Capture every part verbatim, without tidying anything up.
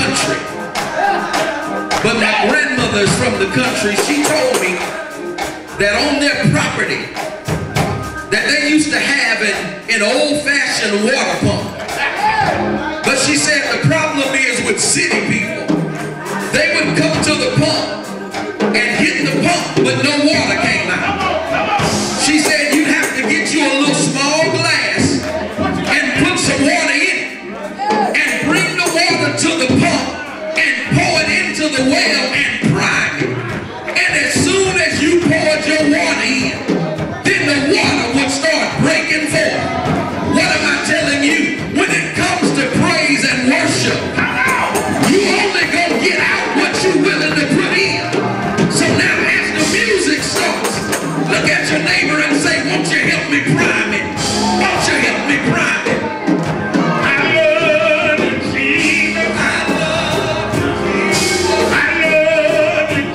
country. But my grandmother's from the country. She told me that on their property that they used to have an, an old-fashioned water pump. But she said the problem is with city people. They would come to the pump and hit the pump, but no water came out. She said you'd have to get you a little small glass and put some water in it and bring the water to the pump and pour it into the well and prime it. And as soon as you poured your water in, then the water would start breaking forth. What am I telling you? When it comes to praise and worship, you only gonna get out what you're willing to put in. So now as the music starts, look at your neighbor and say, won't you help me prime it? Won't you help me prime it? I love you, Jesus. I love you, Jesus. I love you,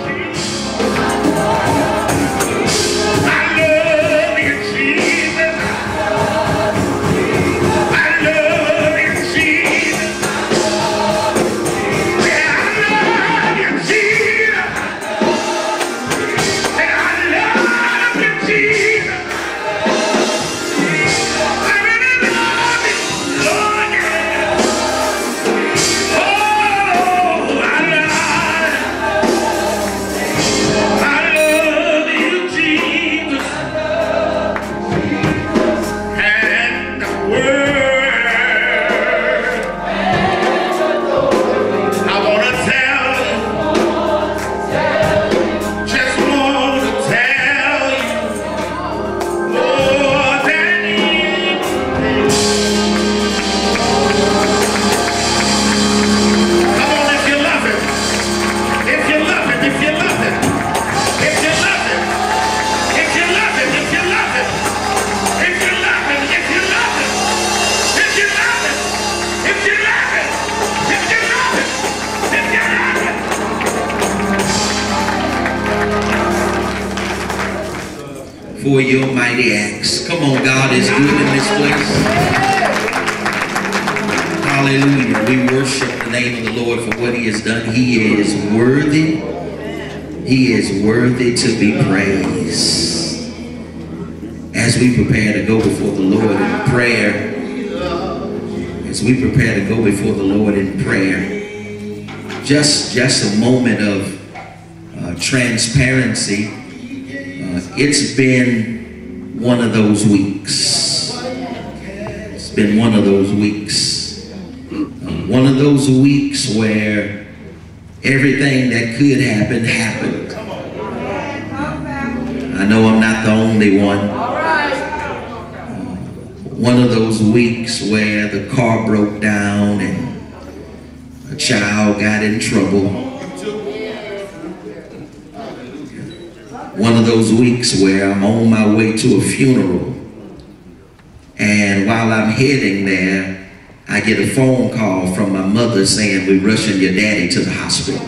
Jesus. I love you, Jesus. I love you, Jesus. Yeah, I love you, Jesus. And I love you, Jesus. I really love you, Lord. Oh, I love, I love you, Jesus. And the word, I want to tell you, just want to tell you more than anything. Come on, if you love it, if you love it, if you love it, if you love it, if you love it, if you love it, if you love it, if you love it, if you love it, if you love it, if you love it, if you love it. For your mighty acts. Come on, God is good in this place. Hallelujah. We worship the name of the Lord for what he has done. He is worthy. He is worthy to be praised. As we prepare to go before the Lord in prayer, as we prepare to go before the Lord in prayer, just, just a moment of uh, transparency. Uh, it's been one of those weeks. It's been one of those weeks. Uh, one of those weeks where everything that could happen, happened. I know I'm not the only one. Uh, one of those weeks where the car broke down and a child got in trouble. One of those weeks where I'm on my way to a funeral, and while I'm heading there, I get a phone call from my mother saying, we're rushing your daddy to the hospital.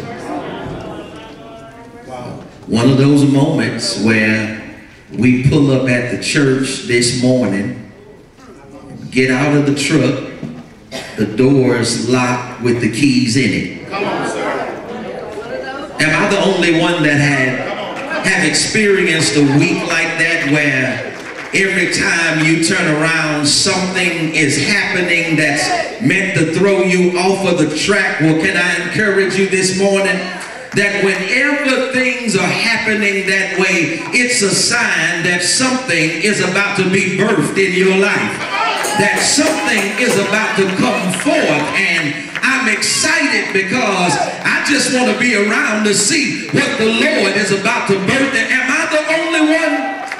One of those moments where we pull up at the church this morning, get out of the truck, the door's locked with the keys in it. Come on, sir. Am I the only one that had have experienced a week like that where every time you turn around something is happening that's meant to throw you off of the track? Well, can I encourage you this morning that whenever things are happening that way, it's a sign that something is about to be birthed in your life, that something is about to come forth. And I'm excited because I just want to be around to see what the Lord is about to birth. Am I the only one?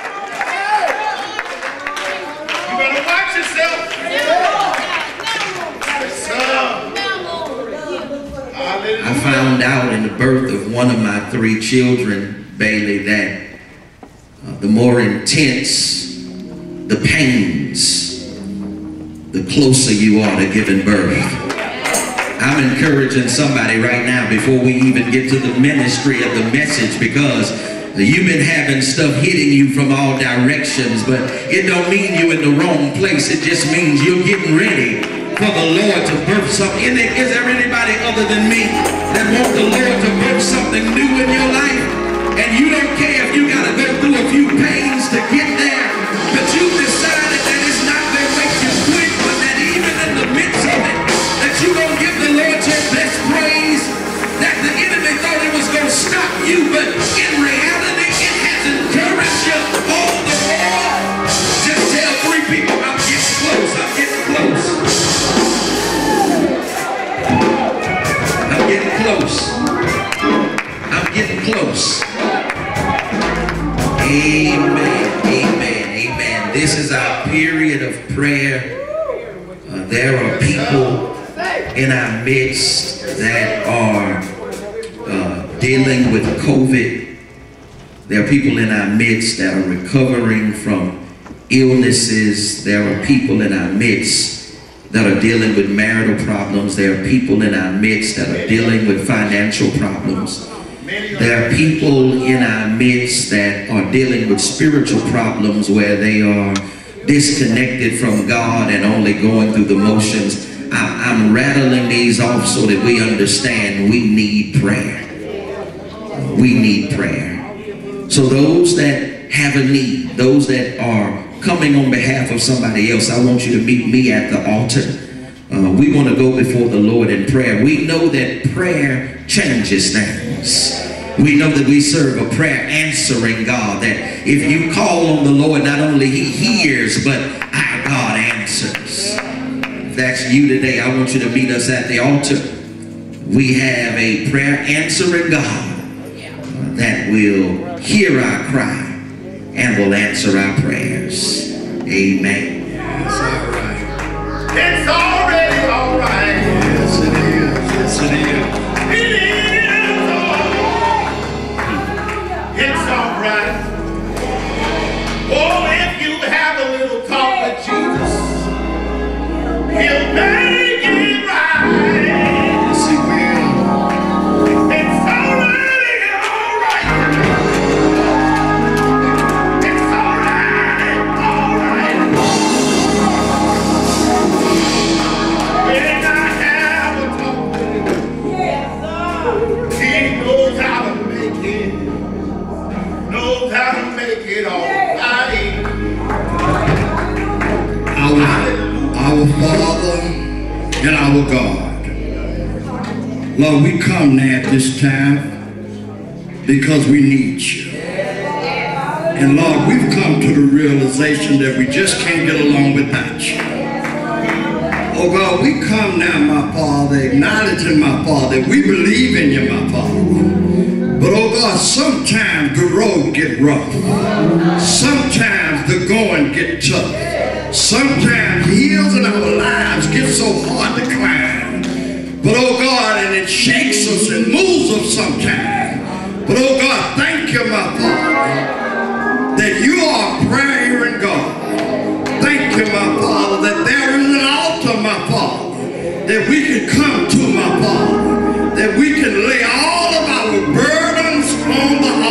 You better watch yourself. I found out in the birth of one of my three children, Bailey, that uh, the more intense the pains, the closer you are to giving birth. I'm encouraging somebody right now before we even get to the ministry of the message, because you've been having stuff hitting you from all directions, but it don't mean you're in the wrong place. It just means you're getting ready for the Lord to birth something. Is there anybody other than me close. I'm getting close. Amen, amen, amen. This is our period of prayer. Uh, there are people in our midst that are uh, dealing with COVID. There are people in our midst that are recovering from illnesses. There are people in our midst that are dealing with marital problems. There are people in our midst that are dealing with financial problems. There are people in our midst that are dealing with spiritual problems where they are disconnected from God and only going through the motions. I'm rattling these off so that we understand we need prayer. We need prayer. So those that have a need, those that are coming on behalf of somebody else, I want you to meet me at the altar. Uh, we want to go before the Lord in prayer. We know that prayer changes things. We know that we serve a prayer answering God, that if you call on the Lord, not only he hears, but our God answers. If that's you today, I want you to meet us at the altar. We have a prayer answering God that will hear our cry and will answer our prayers. Amen. It's all right. It's already all right. Yes, it is. Yes, it is. It is all right. It's all right. Oh, if you have a little talk with Jesus, he'll make it right. Yes, he will. It's already all right. It's already all right. When I have a talk with him, he knows how to make it, knows how to make it all right. Our, our Father and our God, Lord, we come now at this time because we need you. And Lord, we've come to the realization that we just can't get along without you. Oh God, we come now, my Father, acknowledging, my Father, that we believe in you, my Father. But oh God, sometimes the road get rough. Sometimes the going get tough. Sometimes hills in our lives get so hard to climb. But oh God, and it shakes us and moves us sometimes. But oh God, thank you, my Father, that you are prayer hearing God. Thank you, my Father, that there is an altar, my Father, that we can come to, my Father, that we can lay all of our burdens on the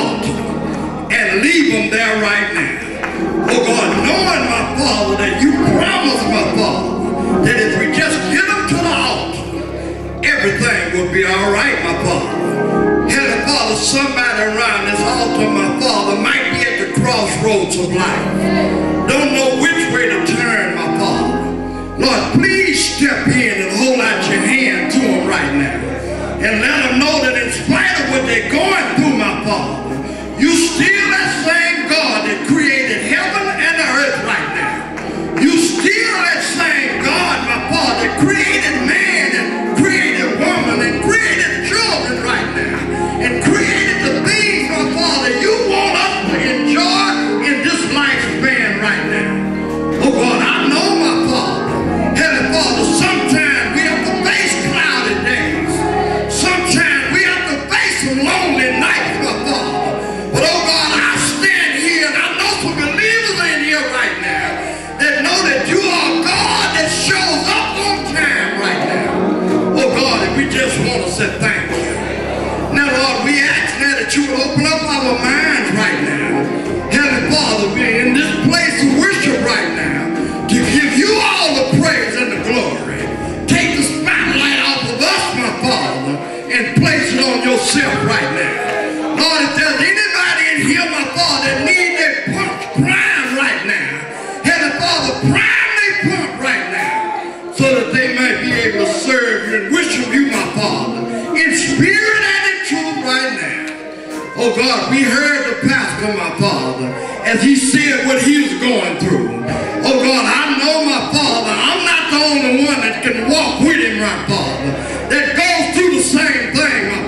altar and leave them there right now. Oh God, knowing, my Father, that you promised, my Father, that if we just get them to the altar, everything will be all right, my Father. Heavenly Father, somebody around this altar, my Father, might be at the crossroads of life. Don't know which way to turn, my Father. Lord, please step in and hold out your hand to them right now. And let them know that in spite of what they're going through, my Father, you still that same God that created heaven and the earth right now. You still that same God, my Father, that created man and created woman and created children right now. And created the things, my Father, you want us to enjoy in this lifespan right now. Oh God, I know, my Father, Heavenly Father, sometimes we have to face cloudy days. Sometimes we have to face some lonely nights, my Father. But oh God, I stand here and I know some believers in here right now that know that you are God that shows up on time right now. Oh God, and we just want to say thank you. Now Lord, we ask now that you would open up our minds right now. Heavenly Father, we're in this place of worship right now to give you all the praise and the glory. Take the spotlight off of us, my Father, and place it on yourself right now. Lord, if there's anybody in here, my Father, that need their pump prime right now, Heavenly Father, prime their pump right now so that they might be able to serve you and worship you, my Father, in spirit and in truth right now. Oh God, we heard the pastor, my Father, as he said what he was going through. Oh God, I know, my Father, I'm not the only one that can walk with him, my Father, that goes through the same thing, my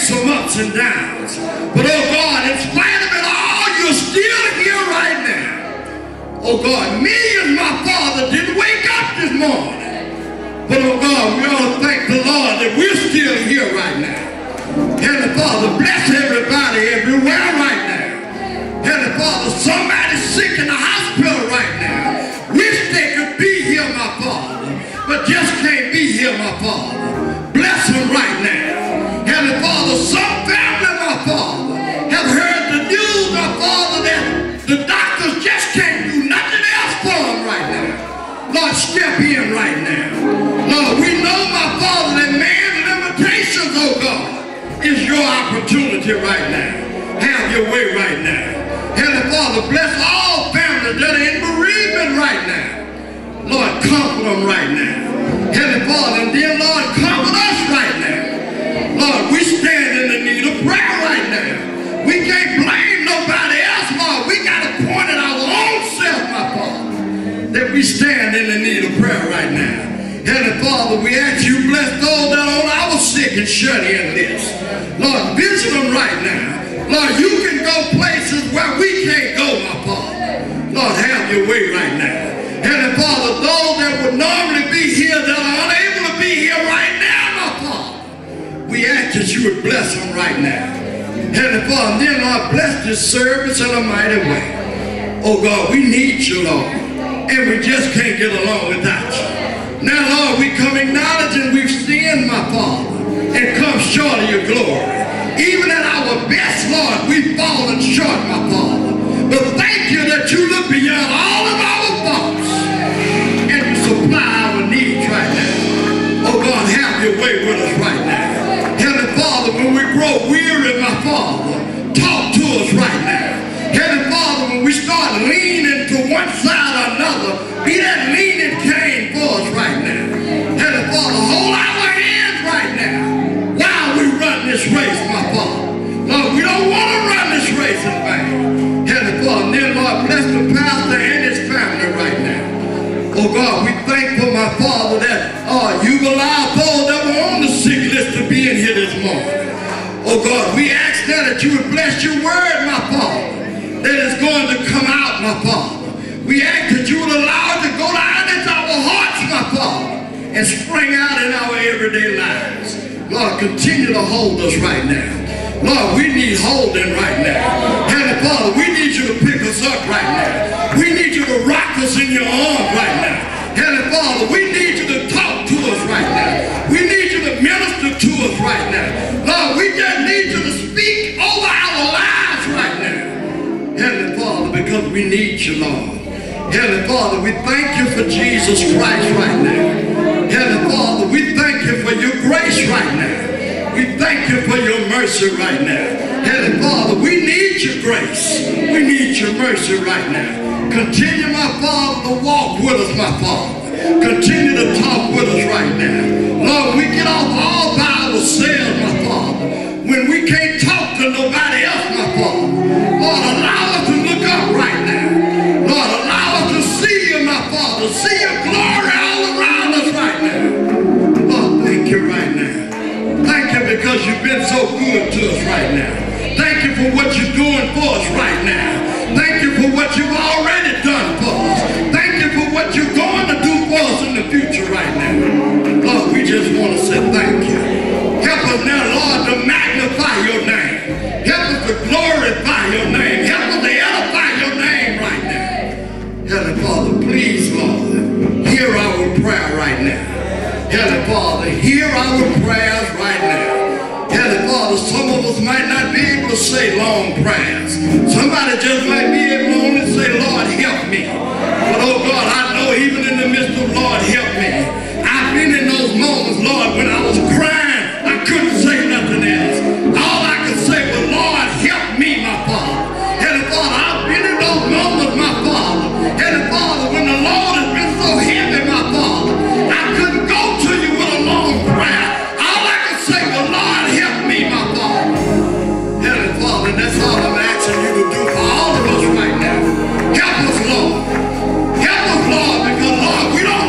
some ups and downs. But oh God, in spite of it all, you're still here right now. Oh God, me and my father didn't wake up this morning. But oh God, we ought to thank the Lord that we're still here right now. Heavenly Father, bless everybody everywhere right now. Heavenly Father, somebody's sick in the hospital right now. Wish they could be here, my Father, but just can't be here, my Father. Bless them right now. Heavenly Father, some family, my Father, have heard the news, my Father, that the doctors just can't do nothing else for them right now. Lord, step in right now. Lord, we know, my Father, that man's limitations, oh God, is your opportunity right now. Have your way right now. Heavenly Father, bless all families that are in bereavement right now. Lord, comfort them right now. Heavenly Father, and dear Lord, comfort us right now. Lord, we stand in the need of prayer right now. We can't blame nobody else, Lord. We got to point at our own self, my Father, that we stand in the need of prayer right now. Heavenly Father, we ask you bless those that are on our sick and shut in list. Lord, visit them right now. Lord, you can go places where we can't go, my Father. Lord, have your way right now. Heavenly Father, those that would normally be here that are unable to be here right now, my Father, we ask that you would bless them right now. Heavenly Father, then Lord, bless this service in a mighty way. Oh God, we need you, Lord, and we just can't get along without you. Now, Lord, we come acknowledging we've sinned, my Father, and come short of your glory. Even at our best, Lord, we've fallen short, my Father. But thank you that you look beyond all of our faults and you supply our needs right now. Oh God, have your way with us right now. Heavenly Father, when we grow weary, my Father, talk to us right now. Heavenly Father, when we start leaning to one side or another, be that leaning cane for us right now. Heavenly Father, hold our hands right now while we run this race, my Father. Lord, we don't want to run this race in vain. Heavenly Father, then Lord, bless the pastor and his family right now. Oh God, we thankful, my Father, that uh, you've allowed those that were on the sick list to be in here this morning. Oh God, we ask now that you would bless your word, my Father, that is going to come out, my Father. We ask that you would allow it to go down into our hearts, my Father, and spring out in our everyday lives. Lord, continue to hold us right now. Lord, we need holding right now. Heavenly Father, we need you to pick us up right now. We need you to rock us in your arms right now. Heavenly Father, we need you to talk to us right now. We need you to minister to us right now. Lord, we just need you to speak over our lives right now. Heavenly Father, because we need you, Lord. Heavenly Father, we thank you for Jesus Christ right now. Heavenly Father, we thank you for your grace right now. We thank you for your mercy right now. Heavenly Father, we need your grace. We need your mercy right now. Continue, my Father, to walk with us, my Father. Continue to talk with us right now. Lord, we get off all by ourselves, my Father, when we can't talk to nobody else, my Father. Lord, allow us to look up right now. Lord, allow us to see you, my Father. See your glory all around us right now. Lord, thank you right now. Thank you because you've been so good to us right now. Thank you for what you're doing for us right now. Thank you for what you've already done for us. Thank you for what you're going to do for us in the future right now. Lord, we just want to say thank you. Help us now, Lord, to magnify your name. Help us to glorify your name. Help us to edify your name right now. Heavenly Father, please, Lord, hear our prayer right now. Heavenly Father, hear our prayers right now. Heavenly Father, some of us might not be able to say long prayers. Somebody just might be able to only say, Lord, help me. But oh God, I know even in the midst of Lord, help me, I've been in those moments, Lord, when I was crying, I couldn't say nothing else. All I could say was, Lord, help me, my Father. Heavenly Father, I've been in those moments, my Father. Heavenly Father, when the Lord has been so heavy, my Father, I couldn't go to you with a long prayer. All I could say was, Lord, help me, my Father. Heavenly Father, and that's all I'm asking you to do for all of us right now. Help us, Lord. Help us, Lord, because, Lord, we don't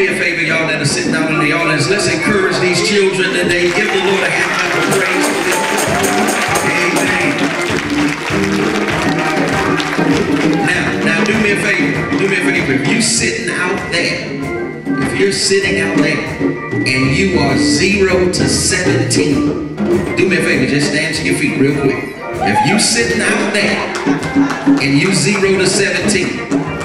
me a favor, y'all that are sitting out in the audience. Let's encourage these children today. Give the Lord a hand clap of praise for them. Amen. Now, now do me a favor. Do me a favor. If you're sitting out there, if you're sitting out there and you are zero to seventeen, do me a favor. Just stand to your feet real quick. If you're sitting out there and you zero to seventeen,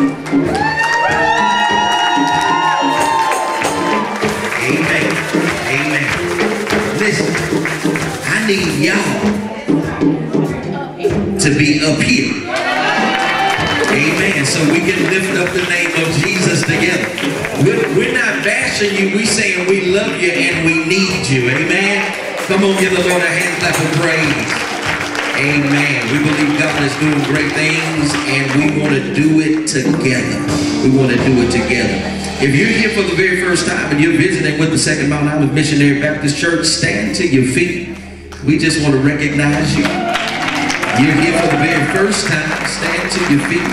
amen, amen. Listen, I need y'all to be up here. Amen. So we can lift up the name of Jesus together. We're, we're not bashing you. We're saying we love you and we need you. Amen. Come on, give the Lord a hand clap of praise. Amen. We believe God is doing great things and we want to do it together. We want to do it together. If you're here for the very first time and you're visiting with the Second Mount Olive Missionary Baptist Church, stand to your feet. We just want to recognize you. You're here for the very first time. Stand to your feet.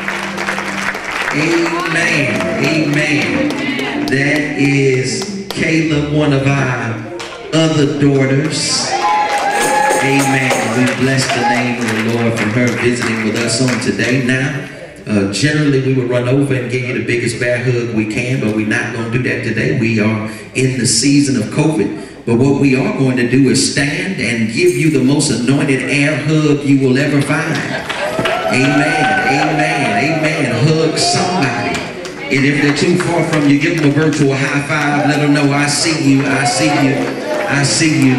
Amen. Amen. That is Kayla, one of our other daughters. Amen. We bless the name of the Lord for her visiting with us on today. Now, uh, generally we would run over and give you the biggest bear hug we can, but we're not going to do that today. We are in the season of COVID. But what we are going to do is stand and give you the most anointed air hug you will ever find. Amen. Amen. Amen. Hug somebody. And if they're too far from you, give them a virtual high five. Let them know I see you. I see you. I see you.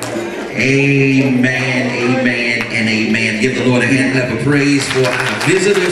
Amen, amen, and amen. Give the Lord a hand clap of praise for our visitors.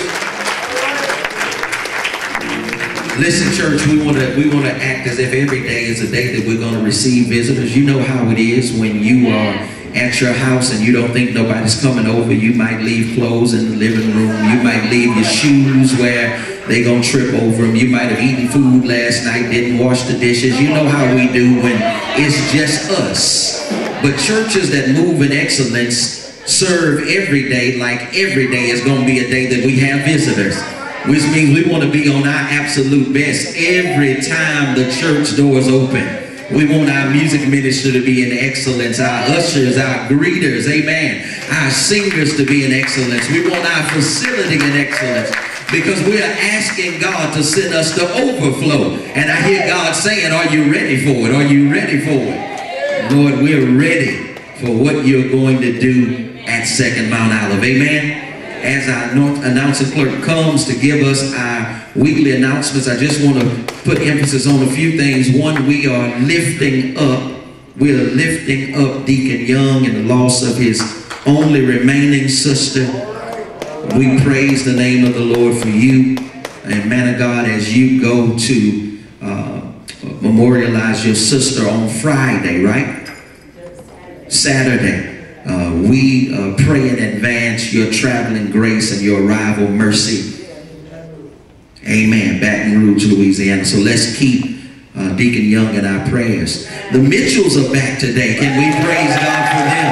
Listen, church, we want to we want to act as if every day is a day that we're going to receive visitors. You know how it is when you are at your house and you don't think nobody's coming over. You might leave clothes in the living room. You might leave your shoes where they're going to trip over them. You might have eaten food last night, didn't wash the dishes. You know how we do when it's just us. But churches that move in excellence serve every day like every day is going to be a day that we have visitors. Which means we want to be on our absolute best every time the church doors open. We want our music ministry to be in excellence, our ushers, our greeters, amen, our singers to be in excellence. We want our facility in excellence because we are asking God to send us the overflow. And I hear God saying, are you ready for it? Are you ready for it? Lord, we're ready for what you're going to do at Second Mount Olive. Amen. As our announcing clerk comes to give us our weekly announcements, I just want to put emphasis on a few things. One, we are lifting up, we're lifting up Deacon Young and the loss of his only remaining sister. We praise the name of the Lord for you. And man of God, as you go to uh, memorialize your sister on Friday, right? Saturday. Uh, we uh, pray in advance your traveling grace and your arrival mercy. Amen. Baton Rouge, Louisiana. So let's keep uh, Deacon Young in our prayers. The Mitchells are back today. Can we praise God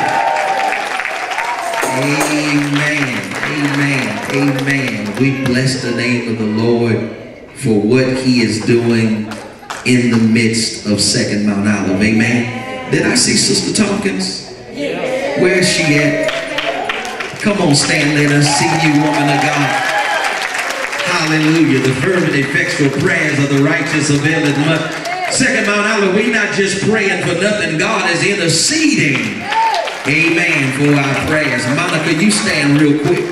for them? Amen. Amen. Amen. We bless the name of the Lord for what he is doing in the midst of Second Mount Olive. Amen. Did I see Sister Tompkins? Where is she at? Come on, stand. Let us see you, woman of God. Hallelujah. The fervent, effectual prayers of the righteous availeth much. Second Mount Olive, we're not just praying for nothing. God is interceding. Amen. For our prayers. Monica, you stand real quick.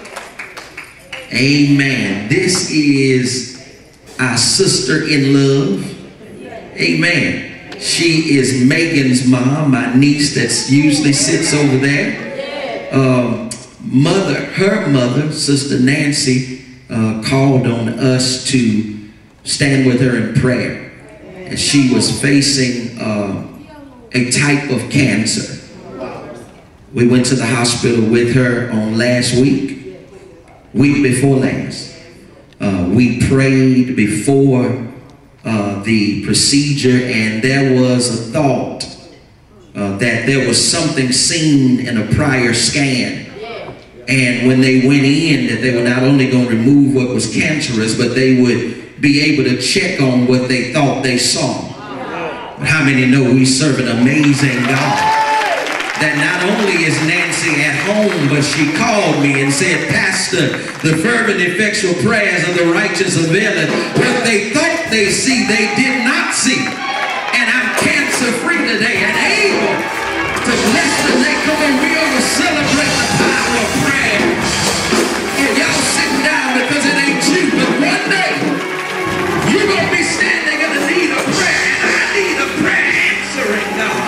Amen. This is our sister in love. Amen. She is Megan's mom, my niece that usually sits over there. Um, mother, her mother, Sister Nancy, uh, called on us to stand with her in prayer. And she was facing uh, a type of cancer. We went to the hospital with her on last week, week before last. Uh, we prayed before Uh, the procedure, and there was a thought uh, that there was something seen in a prior scan, and when they went in that they were not only going to remove what was cancerous, but they would be able to check on what they thought they saw. But how many know we serve an amazing God? That not only is Nancy at home, but she called me and said, Pastor, the fervent effectual prayers of the righteous availeth. What they thought they see, they did not see. And I'm cancer free today and able to bless the day. Come on, we ought to celebrate the power of prayer. And y'all sitting down because it ain't you, but one day you're going to be standing in the need of prayer, and I need a prayer answering God.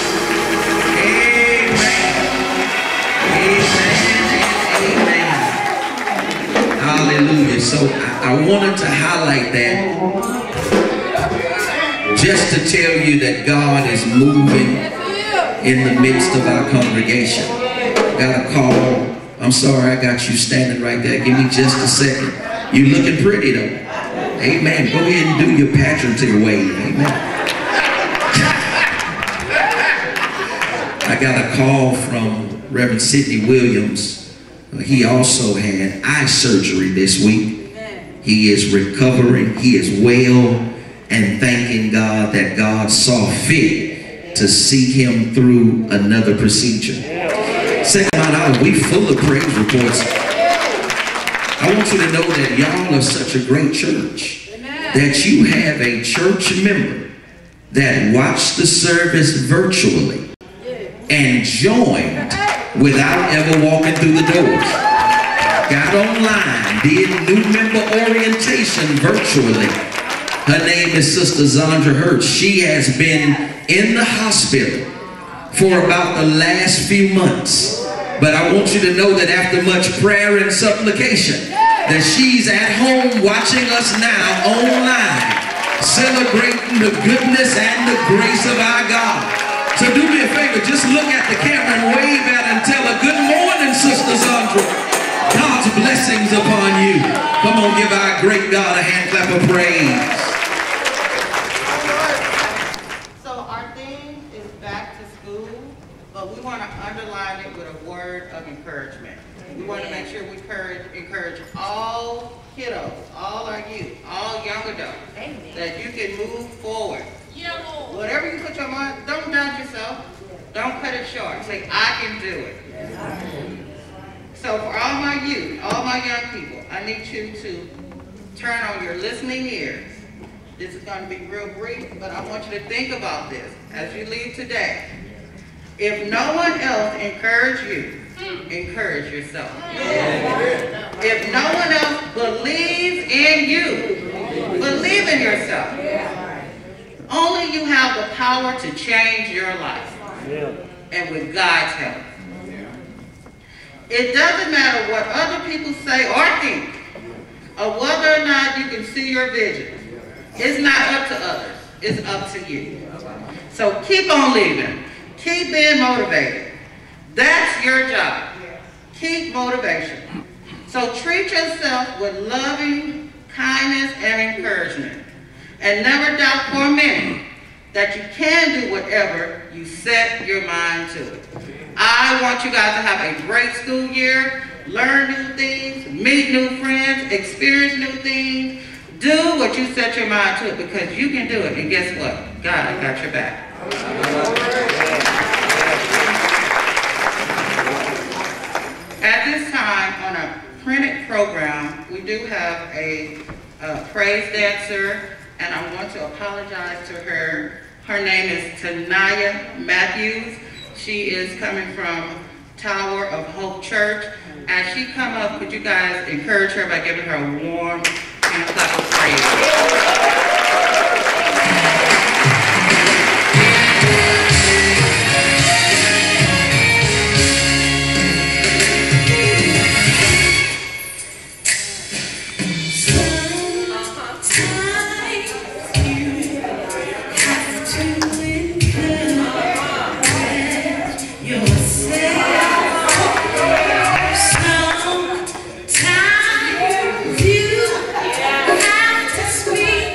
Hallelujah. So I, I wanted to highlight that just to tell you that God is moving in the midst of our congregation. Got a call. I'm sorry I got you standing right there. Give me just a second. You're looking pretty though. Amen. Go ahead and do your pageantry wave. Amen. I got a call from Reverend Sidney Williams. He also had eye surgery this week. He is recovering. He is well and thanking God that God saw fit to see him through another procedure. Second hour, we full of praise reports. I want you to know that y'all are such a great church that you have a church member that watched the service virtually and joined without ever walking through the doors. Got online, did new member orientation virtually. Her name is Sister Zandra Hurts. She has been in the hospital for about the last few months. But I want you to know that after much prayer and supplication, that she's at home watching us now online, celebrating the goodness and the grace of our God. So do me a favor, just look at the camera and wave at her and tell her, good morning, Sister Zandra. God's blessings upon you. Come on, give our great God a hand clap of praise. So our theme is back to school, but we want to underline it with a word of encouragement. We want to make sure we encourage, encourage all kiddos, all our youth, all young adults, that you can move forward. Whatever you put your mind, don't doubt yourself. Don't cut it short. Say, I can do it. So for all my youth, all my young people, I need you to turn on your listening ears. This is going to be real brief, but I want you to think about this as you leave today. If no one else encourage you, encourage yourself. If no one else believes in you, believe in yourself. Only you have the power to change your life. And with God's help. It doesn't matter what other people say or think, or whether or not you can see your vision. It's not up to others. It's up to you. So keep on living. Keep being motivated. That's your job. Keep motivation. So treat yourself with loving kindness and encouragement. And never doubt for a minute that you can do whatever you set your mind to. I want you guys to have a great school year, learn new things, meet new friends, experience new things. Do what you set your mind to because you can do it. And guess what? God got your back. At this time, on a printed program, we do have a, a praise dancer, and I want to apologize to her. Her name is Tanaya Matthews. She is coming from Tower of Hope Church. As she come up, could you guys encourage her by giving her a warm hand clap of praise? Sometimes you have to speak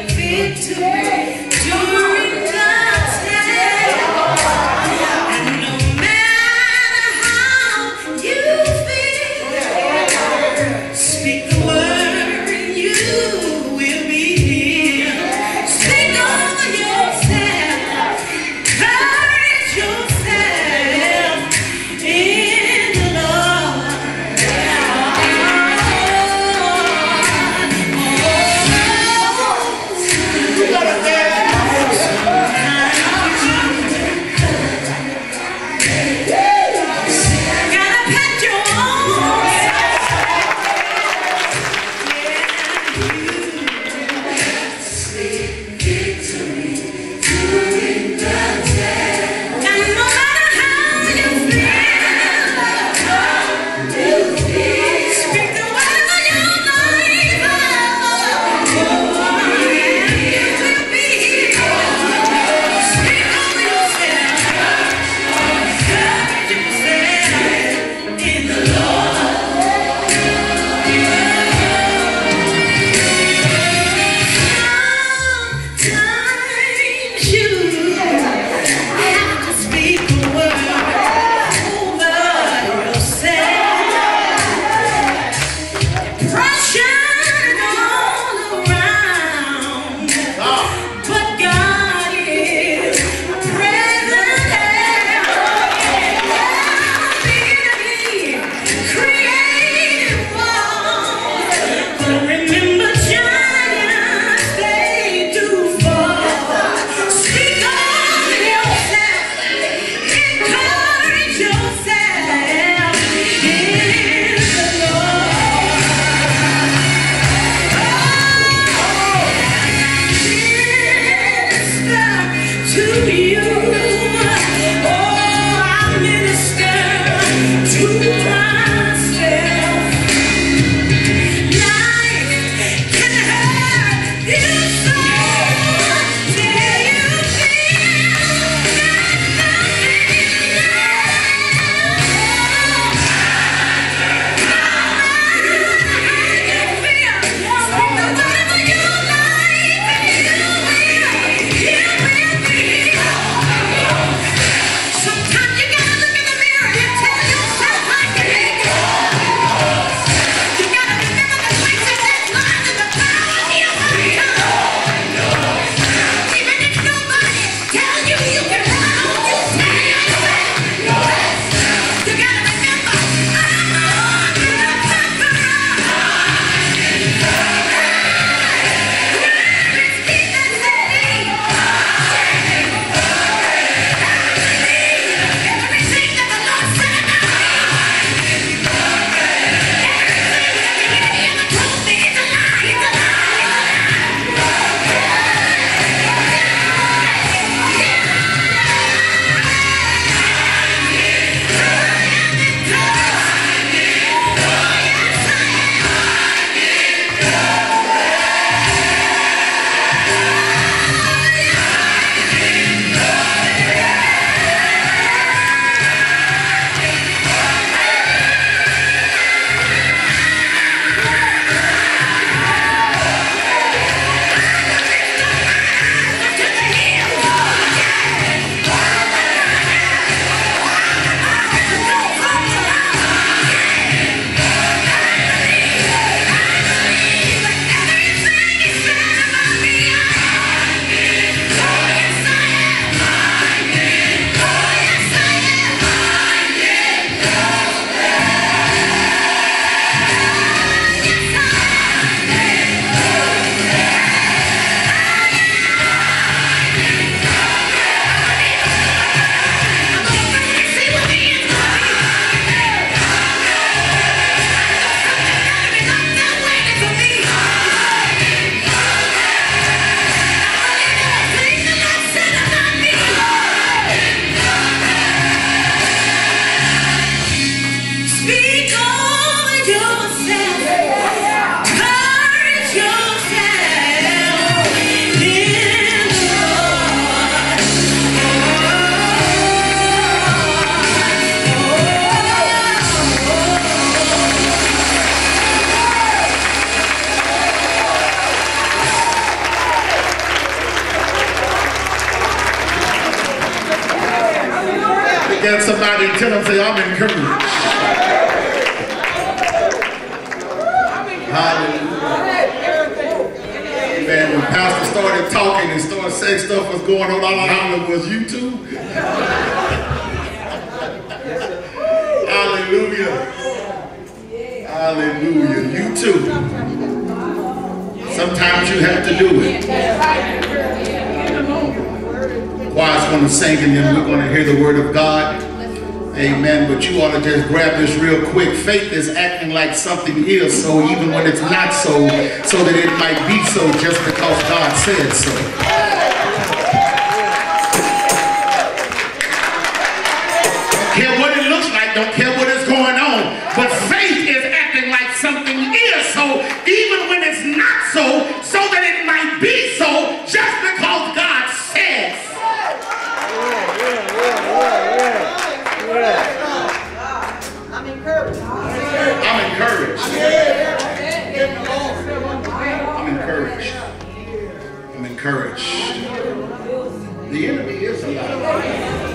at somebody and tell them, say, I'm encouraged. Hallelujah. Man, when Pastor started talking and started saying stuff was going on, all I knew was you too. Hallelujah. Hallelujah. You too. Sometimes you have to do it. Choir's going to sing and then we're going to hear the word of God. Amen. But you ought to just grab this real quick. Faith is acting like something is so even when it's not so, so that it might be so just because God said so. Don't care what it looks like. Don't care what is going on. But faith is acting like something is so even when it's not so, so that it might be so just because God says. I'm encouraged. I'm encouraged. I'm encouraged. I'm encouraged. The enemy is alive.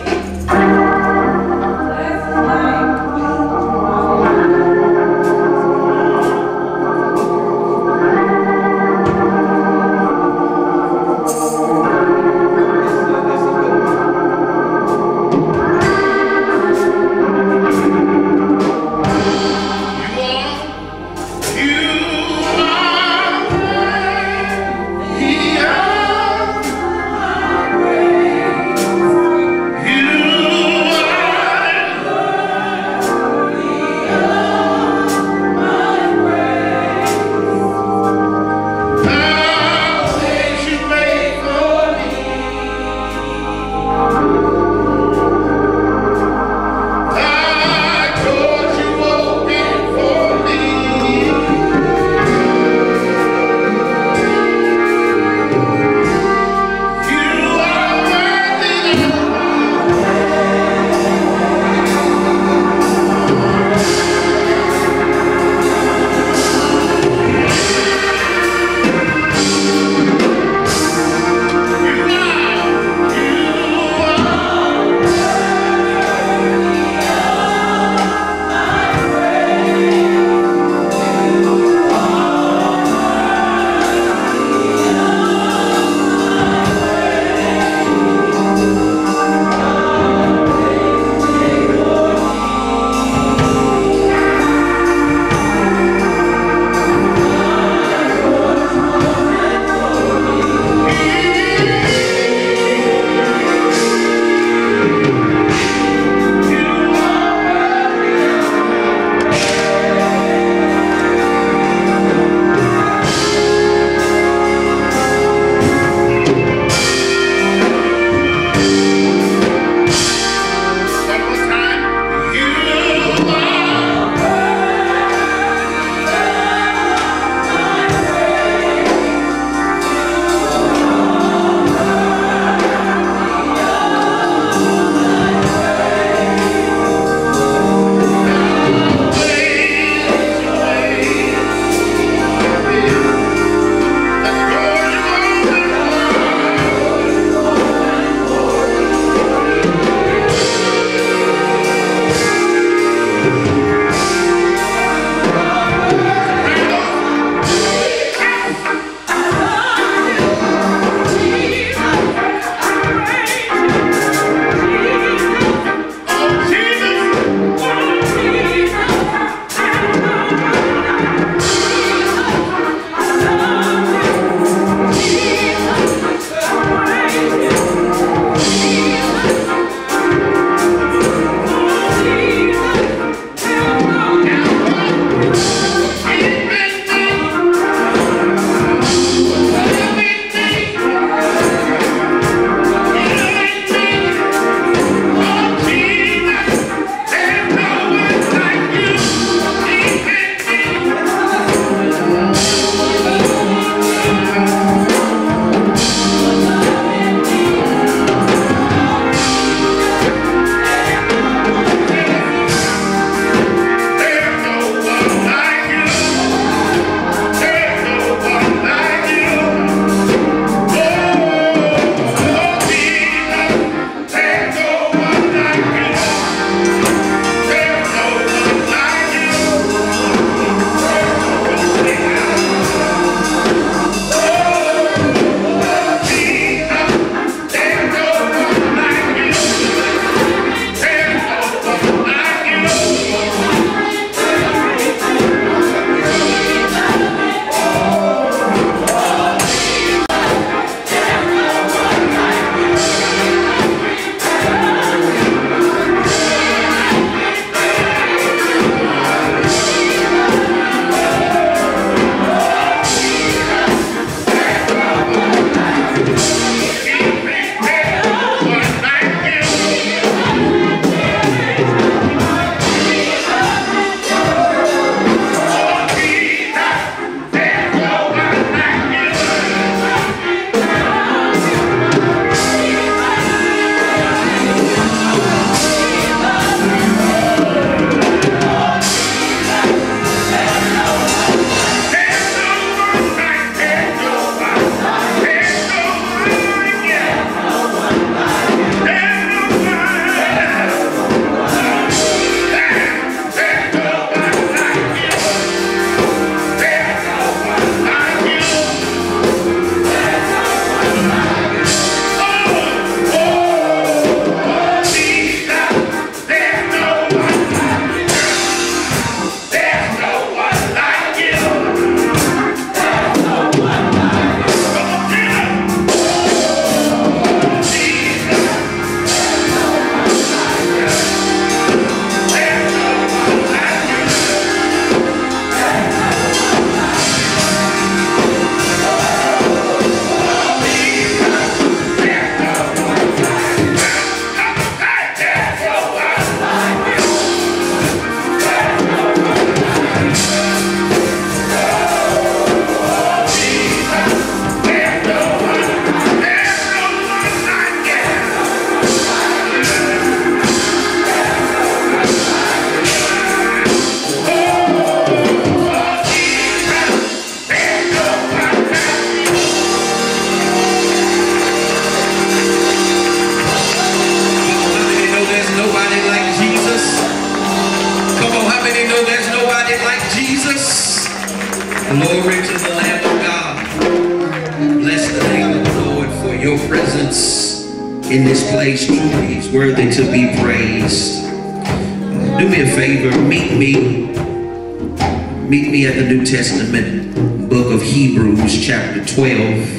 your presence in this place truly is worthy to be praised. Uh, do me a favor, meet me, meet me at the New Testament book of Hebrews chapter twelve.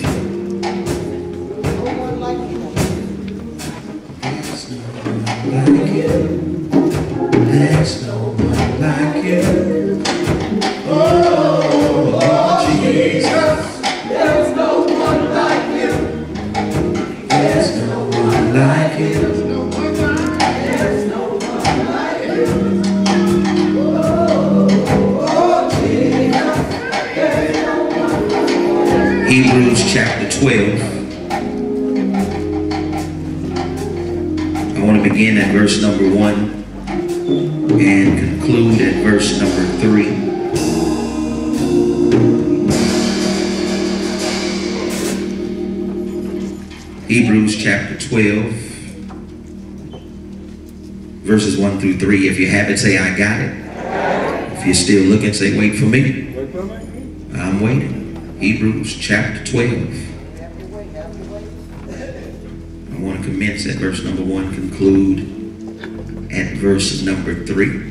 There's no one like you. Oh, oh, Jesus. There's no one like you. There's no one like you. There's no one like you. Oh, oh, Jesus. There's no one like you. Hebrews chapter twelve. I want to begin at verse number one and conclude at verse number three. Hebrews chapter twelve, verses one through three. If you have it, say, I got it. If you're still looking, say, wait for me. I'm waiting. Hebrews chapter twelve. I want to commence at verse number one, conclude at verse number three.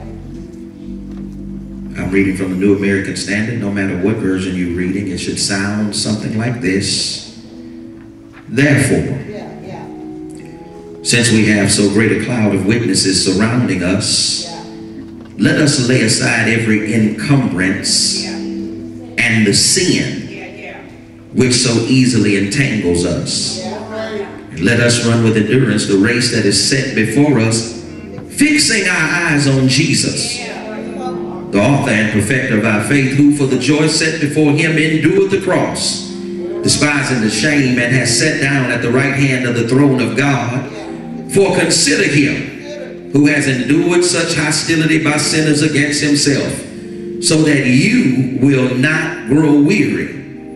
I'm reading from the New American Standard. No matter what version you're reading, it should sound something like this. Therefore, since we have so great a cloud of witnesses surrounding us, let us lay aside every encumbrance and the sin which so easily entangles us. And let us run with endurance the race that is set before us, fixing our eyes on Jesus, the author and perfecter of our faith, who for the joy set before him endured the cross, despising the shame, and has sat down at the right hand of the throne of God. For consider him who has endured such hostility by sinners against himself, so that you will not grow weary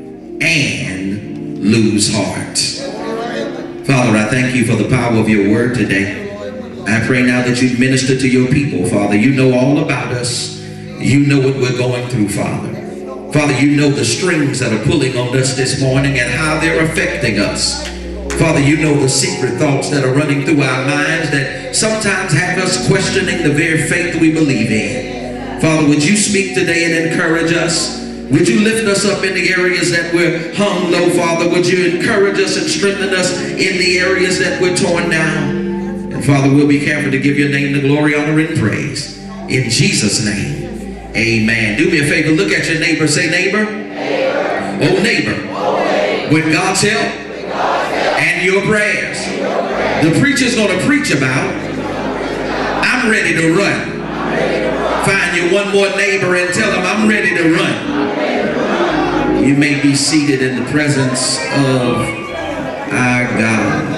and lose heart. Father, I thank you for the power of your word today. I pray now that you minister to your people, Father. You know all about us. You know what we're going through, Father. Father, you know the strings that are pulling on us this morning and how they're affecting us. Father, you know the secret thoughts that are running through our minds that sometimes have us questioning the very faith we believe in. Father, would you speak today and encourage us? Would you lift us up in the areas that we're hung low, Father? Would you encourage us and strengthen us in the areas that we're torn down? And Father, we'll be careful to give your name the glory, honor, and praise. In Jesus' name, amen. Do me a favor, look at your neighbor, say, neighbor. Neighbor. Oh, neighbor. Oh, neighbor. With God's help, With God's help. And, your prayers. and your prayers, the preacher's going to preach about, I'm ready to run. Find you one more neighbor and tell them, I'm ready to run. You may be seated in the presence of our God.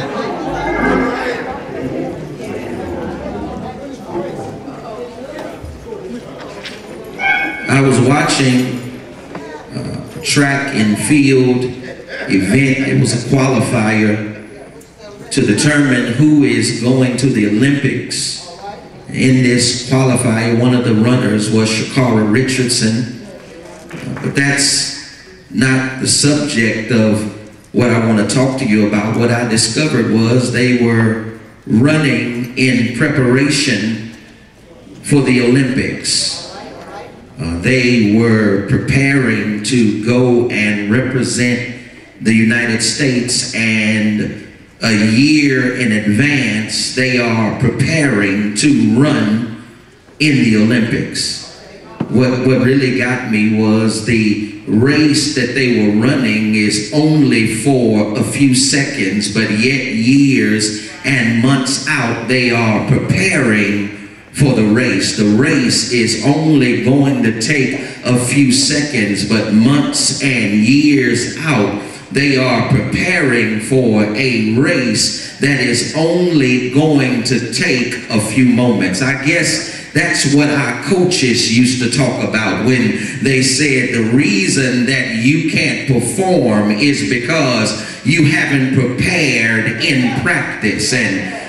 I was watching a track and field event. It was a qualifier to determine who is going to the Olympics. In this qualifier, one of the runners was Sha'Carri Richardson. But that's not the subject of what I want to talk to you about. What I discovered was they were running in preparation for the Olympics. Uh, they were preparing to go and represent the United States, and a year in advance they are preparing to run in the Olympics. What, what really got me was the race that they were running is only for a few seconds, but yet years and months out they are preparing for the race. The race is only going to take a few seconds, but months and years out they are preparing for a race that is only going to take a few moments. I guess that's what our coaches used to talk about when they said the reason that you can't perform is because you haven't prepared in practice. And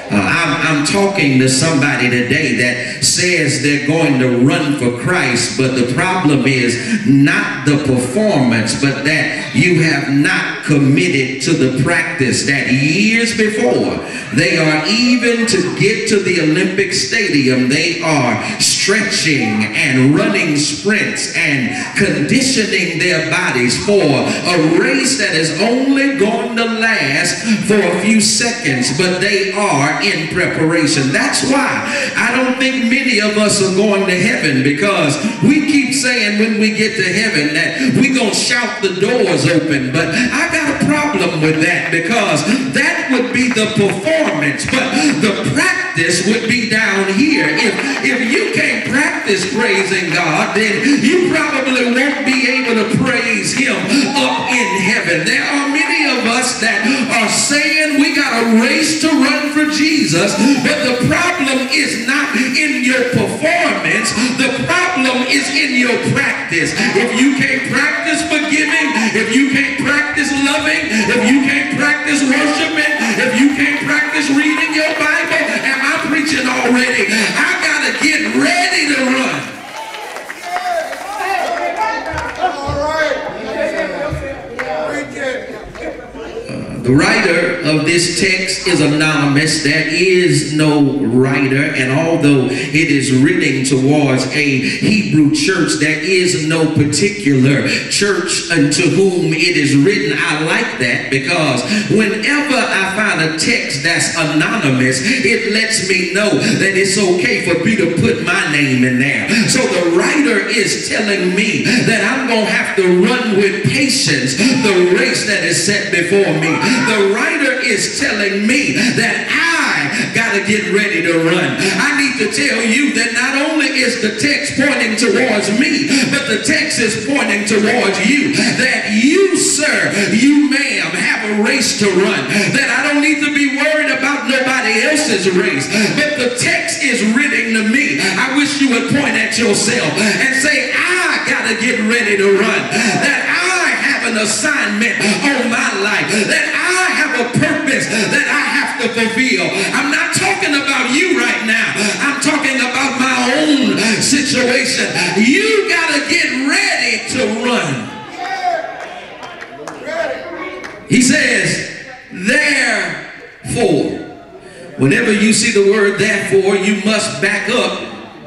Uh, I'm, I'm talking to somebody today that says they're going to run for Christ, but the problem is not the performance, but that you have not committed to the practice that years before they are even to get to the Olympic Stadium, they are stretching and running sprints and conditioning their bodies for a race that is only going to last for a few seconds, but they are in preparation. That's why I don't think many of us are going to heaven, because we keep saying when we get to heaven that we're going to shout the doors open. But I got a problem with that, because that would be the performance, but the practice would be down here. If, if you can't practice praising God, then you probably won't be able to praise him up in heaven. There are many of us that are saying we got a race to run for Jesus, but the problem is not in your performance. The problem is in your practice. If you can't practice forgiving, if you can't practice loving, if you can't practice worshiping, if you can't practice reading your Bible, am I preaching already? I gotta get ready to run. The writer of this text is anonymous. There is no writer, and although it is written towards a Hebrew church, there is no particular church unto whom it is written. I like that, because whenever I find a text that's anonymous, it lets me know that it's okay for me to put my name in there. So the writer is telling me that I'm going to have to run with patience the race that is set before me. The writer is telling me that I got to get ready to run. I need to tell you that not only is the text pointing towards me, but the text is pointing towards you. That you, sir, you, ma'am, have a race to run. That I don't need to be worried about nobody else's race. But the text is written to me. I wish you would point at yourself and say, I got to get ready to run. That I have an assignment on my life. That I have a purpose that I have to fulfill. I'm not talking about you right now. I'm talking about my own situation. You got to get ready to run. He says, therefore. Whenever you see the word therefore, you must back up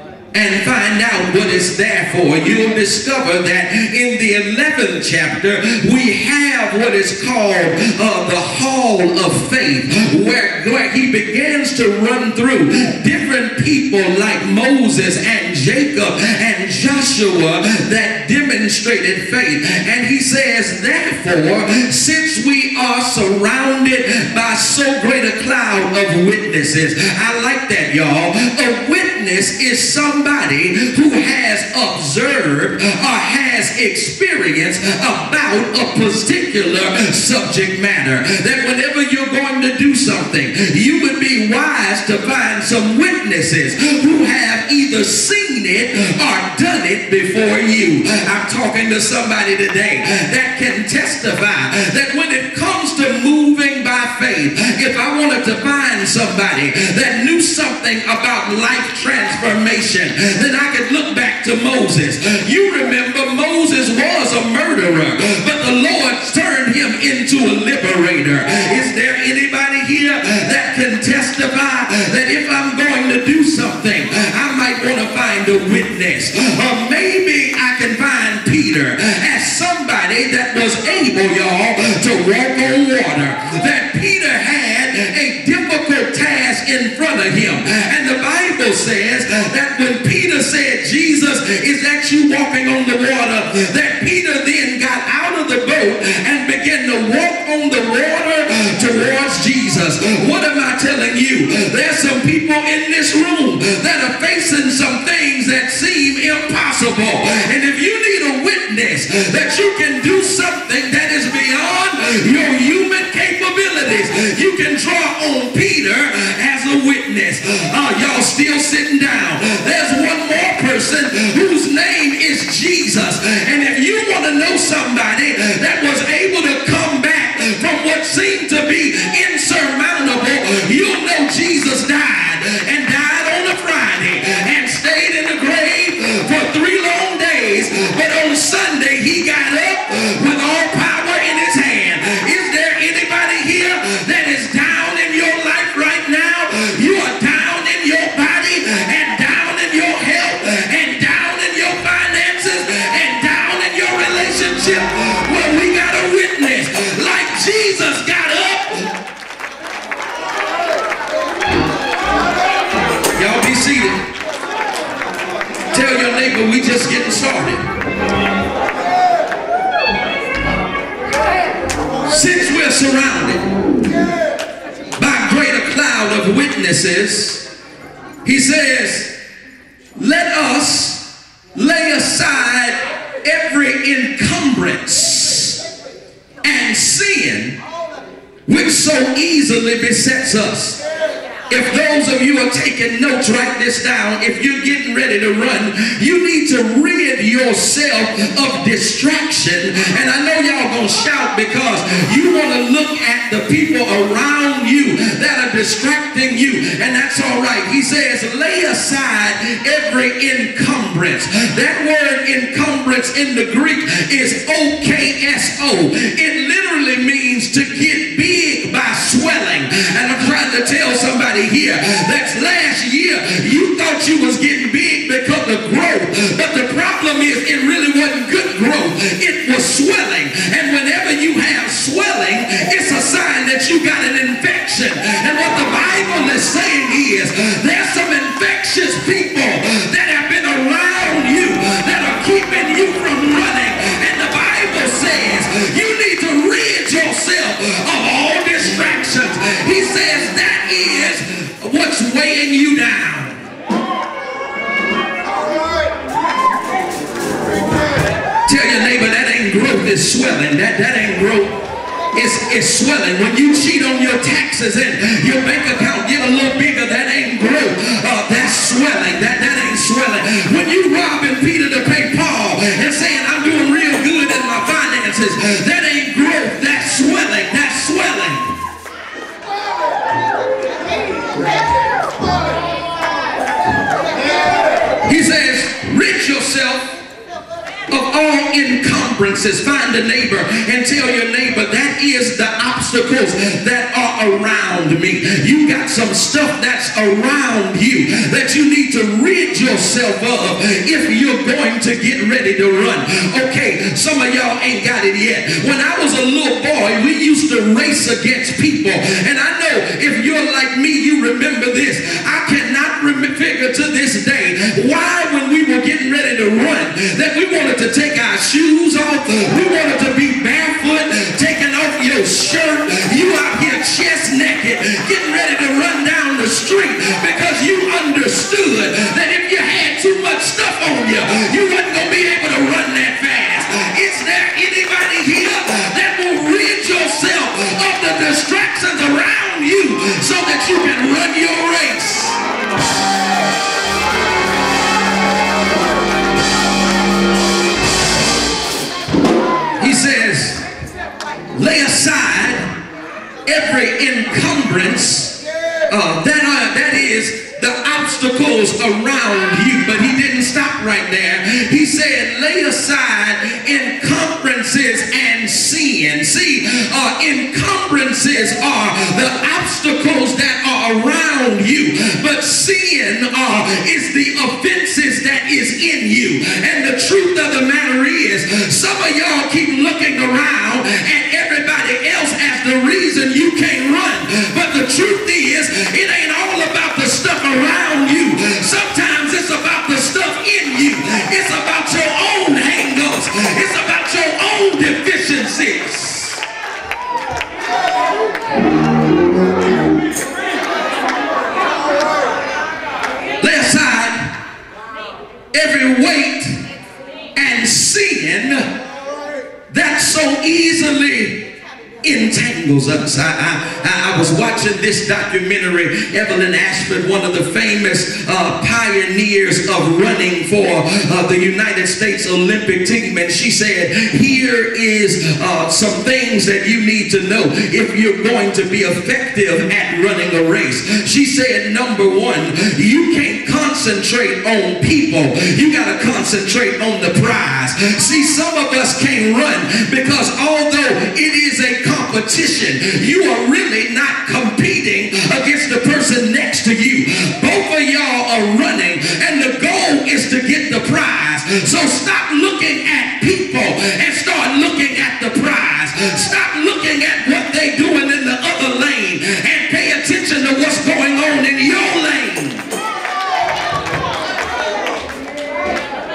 and find out what it's there for. You'll discover that in the eleventh chapter, we have what is called uh, the Hall of Faith, where, where he begins to run through different people like Moses and Jacob and Joshua that demonstrated faith. And he says, therefore, since we are surrounded by so great a cloud of witnesses. I like that, y'all. A witness is somebody Somebody who has observed or has experience about a particular subject matter. That whenever you're going to do something, you would be wise to find some witnesses who have either seen it or done it before you. I'm talking to somebody today that can testify that when it comes to moving by faith, if I wanted to find somebody that knew something about life transformation, then I could look back to Moses. You remember Moses was a murderer, but the Lord turned him into a liberator. Is there anybody here that can testify that if I'm going to do something, I might want to find a witness? Or maybe I can find Peter as somebody that was able, y'all, to walk on water. That Peter had a difficult task in front of him. And the Bible says that when Peter said, Jesus, is that you walking on the water? That Peter then got out of the boat and began to walk on the water towards Jesus. What am I telling you? There's some people in this room that are facing some things that seem impossible. And if you need a witness that you can do something that is beyond your human capabilities, you can draw on Peter as a witness. Oh, y'all still sitting down. There's one more person whose name is Jesus. And if you want to know somebody that was able to come back from what seemed to be insurmountable, you'll know Jesus your neighbor, we just getting started. Since we're surrounded by a greater cloud of witnesses, he says, let us lay aside every encumbrance and sin which so easily besets us. If those of you are taking notes, write this down. If you're getting ready to run, you need to rid yourself of distraction. And I know y'all gonna shout because you want to look at the people around you that are distracting you, and that's all right. He says, lay aside every encumbrance. That word encumbrance in the Greek is O K S O. It literally means to get big by swelling. And I'm trying to tell somebody here that last year you thought you was getting big because of growth, but the problem is it really wasn't good growth, it was swelling. And whenever you have swelling, it's a sign that you got an infection. And what the Bible is saying is there's some infectious people that have been around you that are keeping you from running. And the Bible says you need to rid yourself of all distractions. He says that is what's weighing you down. Tell your neighbor that ain't growth, it's swelling. That, that ain't growth, it's, it's swelling. When you cheat on your taxes and your bank account get a little bigger, that ain't growth. Uh, that's swelling. That, that ain't swelling. When you robbing Peter to pay Paul and saying, I'm doing real good in my finances, that ain't growth, that's swelling. That's swelling. He says, rid yourself of all encumbrances. Find a neighbor and tell your neighbor that is the obstacles that are around me. You got some stuff that's around you that you need to rid yourself of if you're going to get ready to run. Okay, some of y'all ain't got it yet. When I was a little boy, we used to race against people. And I know if you're like me, you remember this. I cannot remember, figure to this day why when we were getting ready to run that we wanted to take our shoes off, we wanted to be barefoot, taking off your shirt, you out here chest naked, getting ready to run down the street because you understood that if you had too much stuff on you, you wasn't going to be able to run that fast. Is there anybody here that will rid yourself of the distractions around you so that you can run your race? He says, lay aside every encumbrance uh, that, uh, that is the obstacles around you. But he didn't stop right there. He said, lay aside encumbrances and sin. See, uh, encumbrances are the obstacles that are around you, but sin uh, is the offenses that is in you. And the truth of the matter is, some of y'all keep looking around at everybody else as the reason you can't run. But the truth is, it ain't all about the stuff around you. Sometimes it's about the stuff in you. It's about your own hang-ups. It's about your own deficiencies. Lay aside every weight and sin that so easily entangles us. I, I, I was watching this documentary. Evelyn Ashford, one of the famous uh, pioneers of running for uh, the United States Olympic team, and she said, here is uh, some things that you need to know if you're going to be effective at running a race. She said, number one, you can't concentrate on people. You got to concentrate on the prize. See, some of us can't run because although it is a competition, you are really not competing against the person next to you. Both of y'all are running and the goal is to get the prize. So stop looking at people and start looking at the prize. Stop looking at what they're doing in the other lane and pay attention to what's going on in your lane.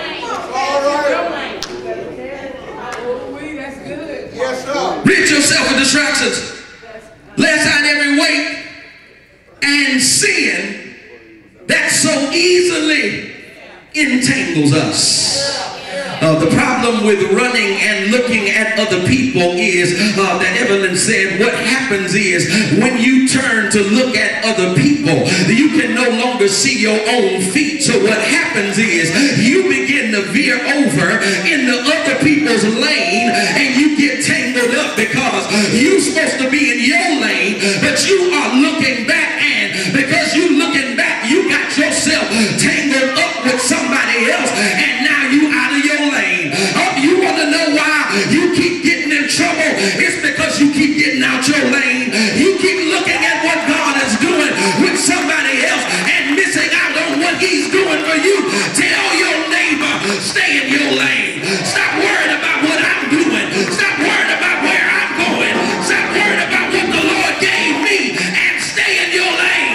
entangles us. Uh, the problem with running and looking at other people is uh, that Evelyn said what happens is when you turn to look at other people, you can no longer see your own feet. So what happens is you begin to veer over into other people's lane and you get tangled up because you're supposed to be in your lane, but you are looking back, and because you're looking back, you got yourself tangled up with somebody else, and now you out of your lane. Oh, you want to know why you keep getting in trouble? It's because you keep getting out your lane. You keep looking at what God is doing with somebody else and missing out on what he's doing for you. Tell your neighbor, stay in your lane. Stop worrying about what I'm doing. Stop worrying about where I'm going. Stop worrying about what the Lord gave me, and stay in your lane.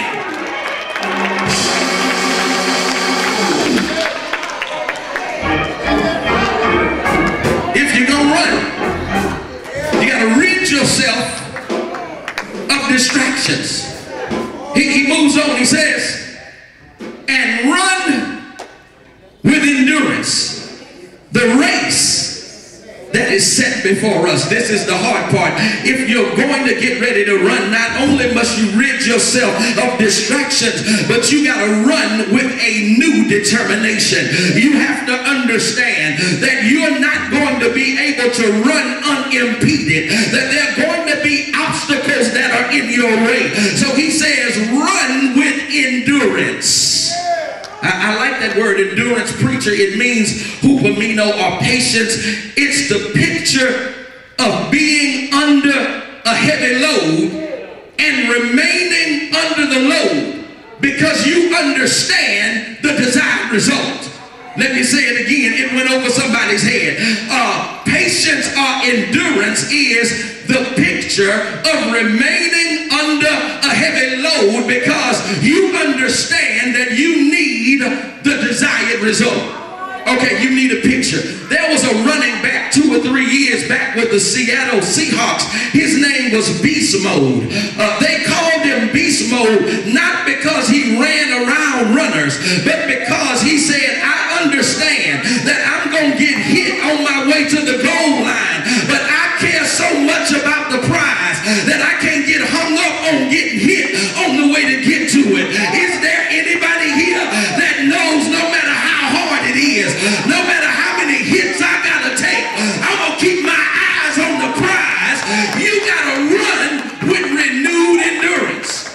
If you're gonna run, you gotta rid yourself of distractions. He, he moves on, he says, and run with endurance the race that is set before us. This is the hard part. If you're going to get ready to run, not only must you rid yourself of distractions, but you got to run with a new determination. You have to understand that you're not going to be able to run unimpeded, that there are going to be obstacles that are in your way. So he says, run with endurance. I, I like that word, endurance, preacher. It means hupomino, or patience. It's the picture of being under a heavy load and remaining under the load because you understand the desired result. Let me say it again. It went over somebody's head. Uh, patience or endurance is the picture of remaining under a heavy load because you understand that you need the desired result. Okay, you need a picture. There was a running back two or three years back with the Seattle Seahawks. His name was Beast Mode. Uh, they called him Beast Mode not because he ran around runners, but because he said, I understand that I'm going to get hit on my way to the goal line, but I care so much about the prize that I can't get hung up on getting hit on the way to get to it. Is there anybody here that knows no matter how hard it is, no matter how many hits I gotta take, I'm gonna keep my eyes on the prize? You gotta run with renewed endurance.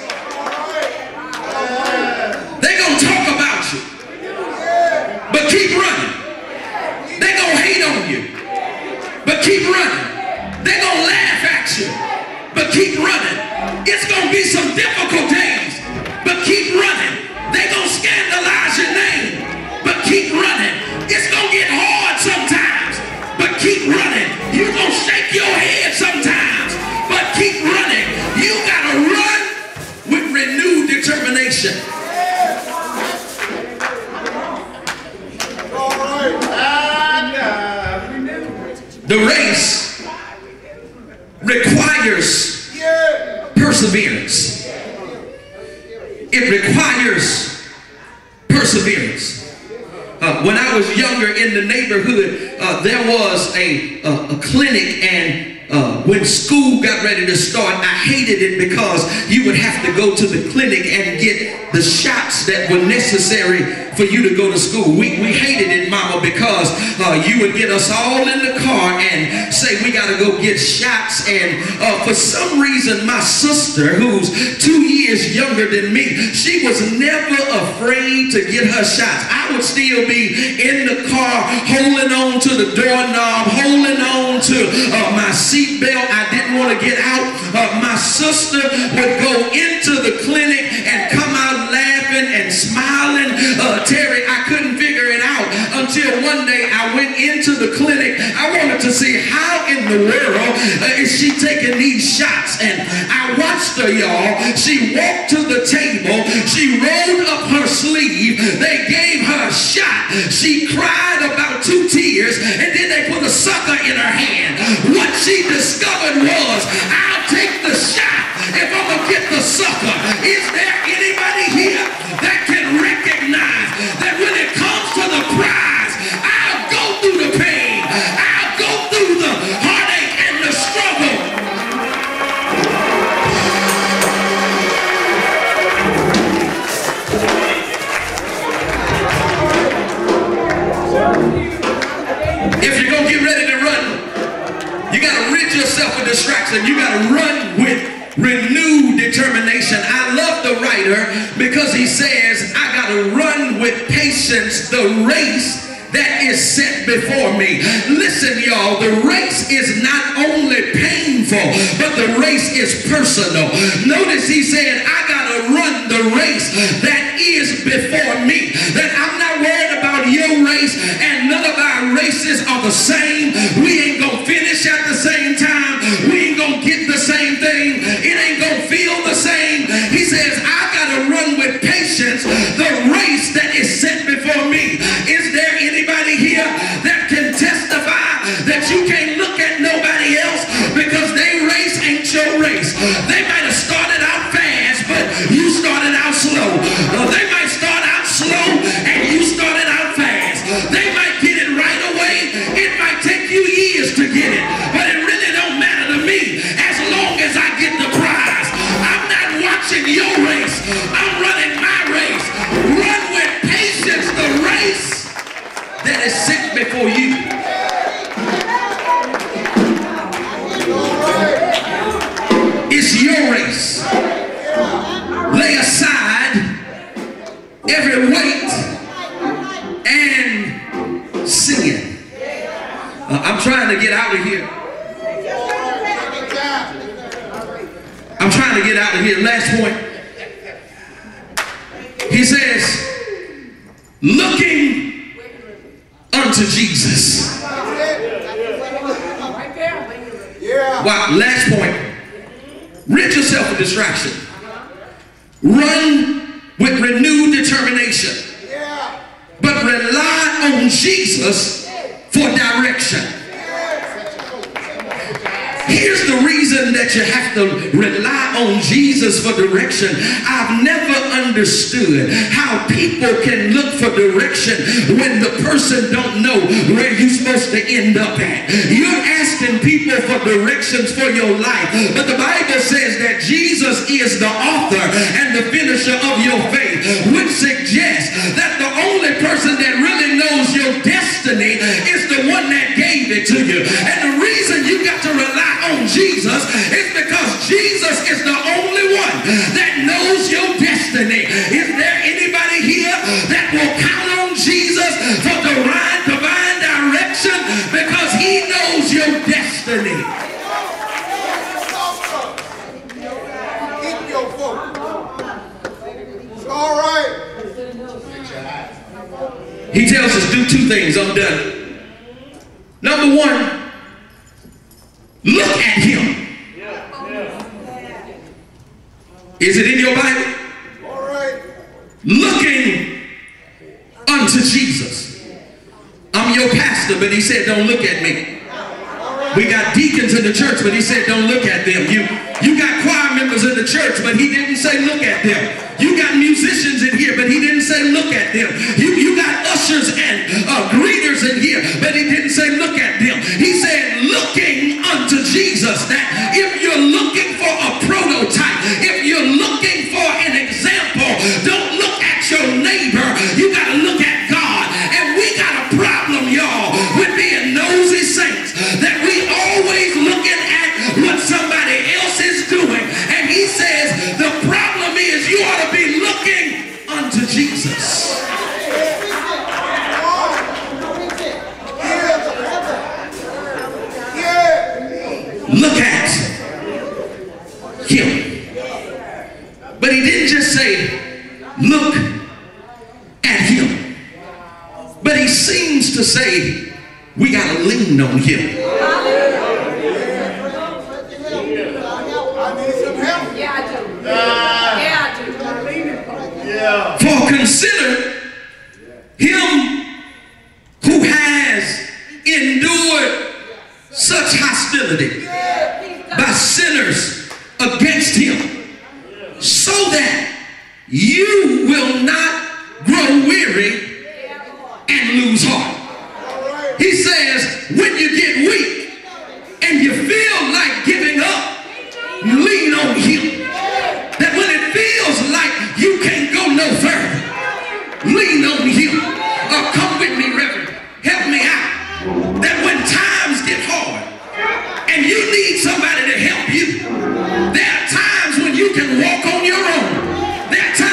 They gonna talk about you, but keep running. They gonna hate on you, but keep running. They gonna laugh at you, but keep running. It's gonna be some difficult days, but keep running. They gonna scandalize your name, but keep running. It's gonna get hard sometimes, but keep running. You're gonna shake your head sometimes, but keep running. You gotta run with renewed determination. The race requires perseverance. It requires perseverance. Uh, when I was younger in the neighborhood, uh, there was a, a, a clinic, and uh, when school got ready to start, I hated it because you would have to go to the clinic and get the shots that were necessary for you to go to school. We, we hated it, Mama, because uh, you would get us all in the car and say we got to go get shots. And uh, for some reason, my sister, who's two years younger than me, she was never afraid to get her shots. I would still be in the car holding on to the doorknob, holding on to uh, my seatbelt. I didn't want to get out. Uh, my sister would go into the clinic and come out laughing and smiling. Uh, Terry, I couldn't figure it out until one day I went into the clinic. I wanted to see how in the world uh, is she taking these shots. And I watched her, y'all. She walked to the table. She rolled up her sleeve. They gave her a shot. She cried about two tears, and then they put a sucker in her hand. What she discovered was, I'll take the shot if I'm gonna get the sucker. Is there anybody here that can recognize that when it comes to the writer because he says, I got to run with patience the race that is set before me. Listen, y'all, the race is not only painful, but the race is personal. Notice he said, I got to run the race that is before me. That I'm not worried about your race, and none of our races are the same. We ain't going to finish at the same time. We ain't going to get the same thing. It ain't going to feel the same. He says, I got to run with patience the race that is set before me. Is there anybody here that can testify that you can't look at nobody else because their race ain't your race? They might have started out fast, but you started out slow. Or they might start out slow and you started out fast. They might get it right away. It might take you years to get it, but it really don't matter to me as long as I get the prize. I'm not watching your race. I'm running my race. Run with patience the race that is set before you. It's your race. Lay aside every weight and sin. Uh, I'm trying to get out of here. I'm trying to get out of here. Last point. He says, looking unto Jesus. Wow, last point. Rid yourself of distraction. Run with renewed determination. But rely on Jesus for direction. Here's the reason that you have to rely on Jesus for direction. I've never understood how people can look for direction when the person don't know where you're supposed to end up at. You're asking people for directions for your life, but the Bible says that Jesus is the author and the finisher of your faith, which suggests that the only person that really knows your destiny is the one that gave it to you. And the reason you got to rely on Jesus is because Jesus is the only one that knows your destiny. Is there anybody here that will count on Jesus for divine, divine direction because he knows your destiny? Keep your focus. It's all right. He tells us do two things. I'm done. Number one, look at him. Is it in your Bible? All right. Looking unto Jesus. I'm your pastor, but he said, don't look at me. We got deacons in the church, but he said, don't look at them. You, you got choir members in the church, but he didn't say, look at them. You got musicians in here, but he didn't say, look at them. You, you got ushers and uh, greeters in here, but he didn't say, look at them. He said, looking unto Jesus. That if you're looking for a prototype, if you're looking for an example, don't look at your neighbor. You got to look at God. And we got a problem, y'all, with being nosy saints, that we always looking at what somebody else is doing. And he says, the problem is you ought to be looking unto Jesus. Look at him. But he didn't just say, look at him. But he seems to say, we got to lean on him. For consider him who has endured such hostility by sinners against him, so that you will not grow weary and lose heart. He says, when you get weak and you feel like giving up, lean on him. That when it feels like you can't go no further, lean on him. Or come with me, Reverend. Help me out. That when times get hard and you need somebody to help you, there are times when you can walk on your own. There are times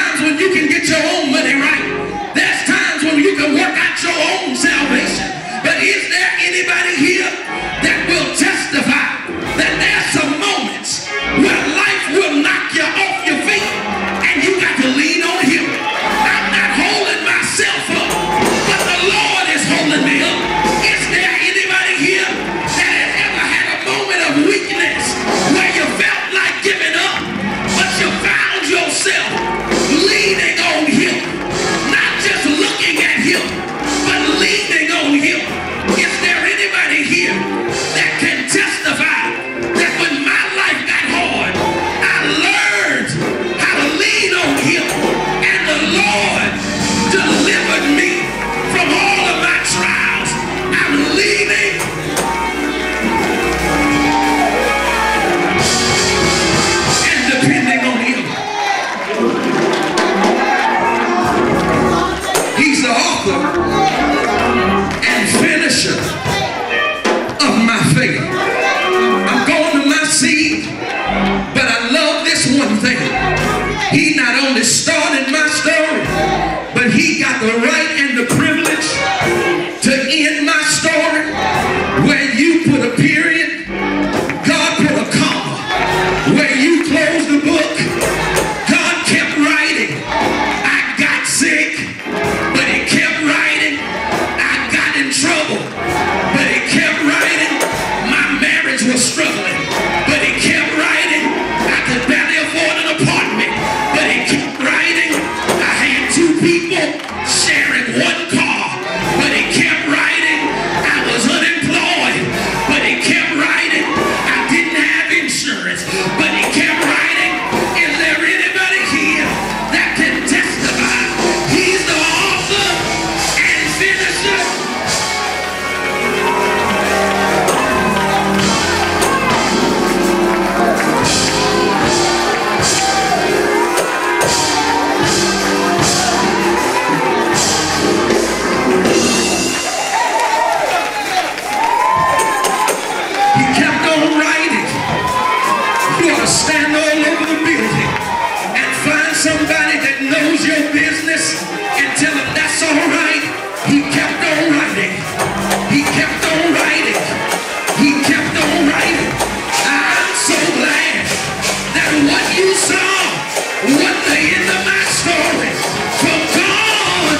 your own salvation. But is there anybody here that will testify that there's some moments where life will knock you off your feet and you got to lean on him? I'm not holding myself up, but the Lord is holding me up. Is there anybody here that has ever had a moment of weakness where you felt like giving up, but you found yourself leaning on him? Not just looking at him, but leaning on him. Is there anybody here that can testify that when my life got hard, I learned how to lean on him, and the Lord delivered me from all of my trials? I'm leaning and depending on him. He's the author and finisher of my faith. I'm going to my seat, but I love this one thing. He not only started my story, but he got the right and the privilege to end my story. Where you put a period, God put a comma. Where you close the book, God kept writing. I got sick, but he kept writing. I got in trouble, but he kept writing. My marriage was struggling, but he kept writing. I could barely afford an apartment, but he kept writing. I had two people sharing one car, but he kept writing. I was unemployed, but he kept writing. I didn't have insurance, but he kept writing. Is there anybody here that can testify? He's the author and finisher. He kept on writing. You ought to stand all over the building and find somebody that knows your business and tell them that's all right. He kept on writing. He kept on writing. He kept on writing. I'm so glad that what you saw wasn't the end of my story. For God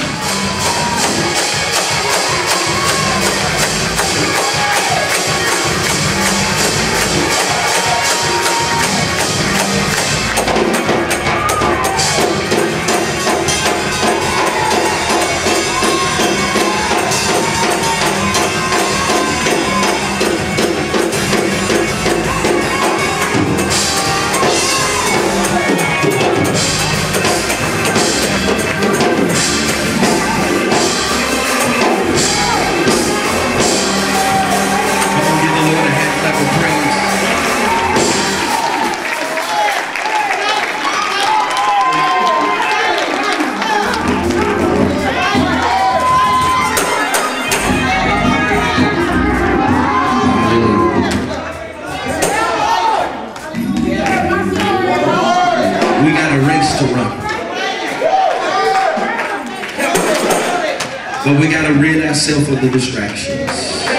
But we got to rid ourselves of the distractions.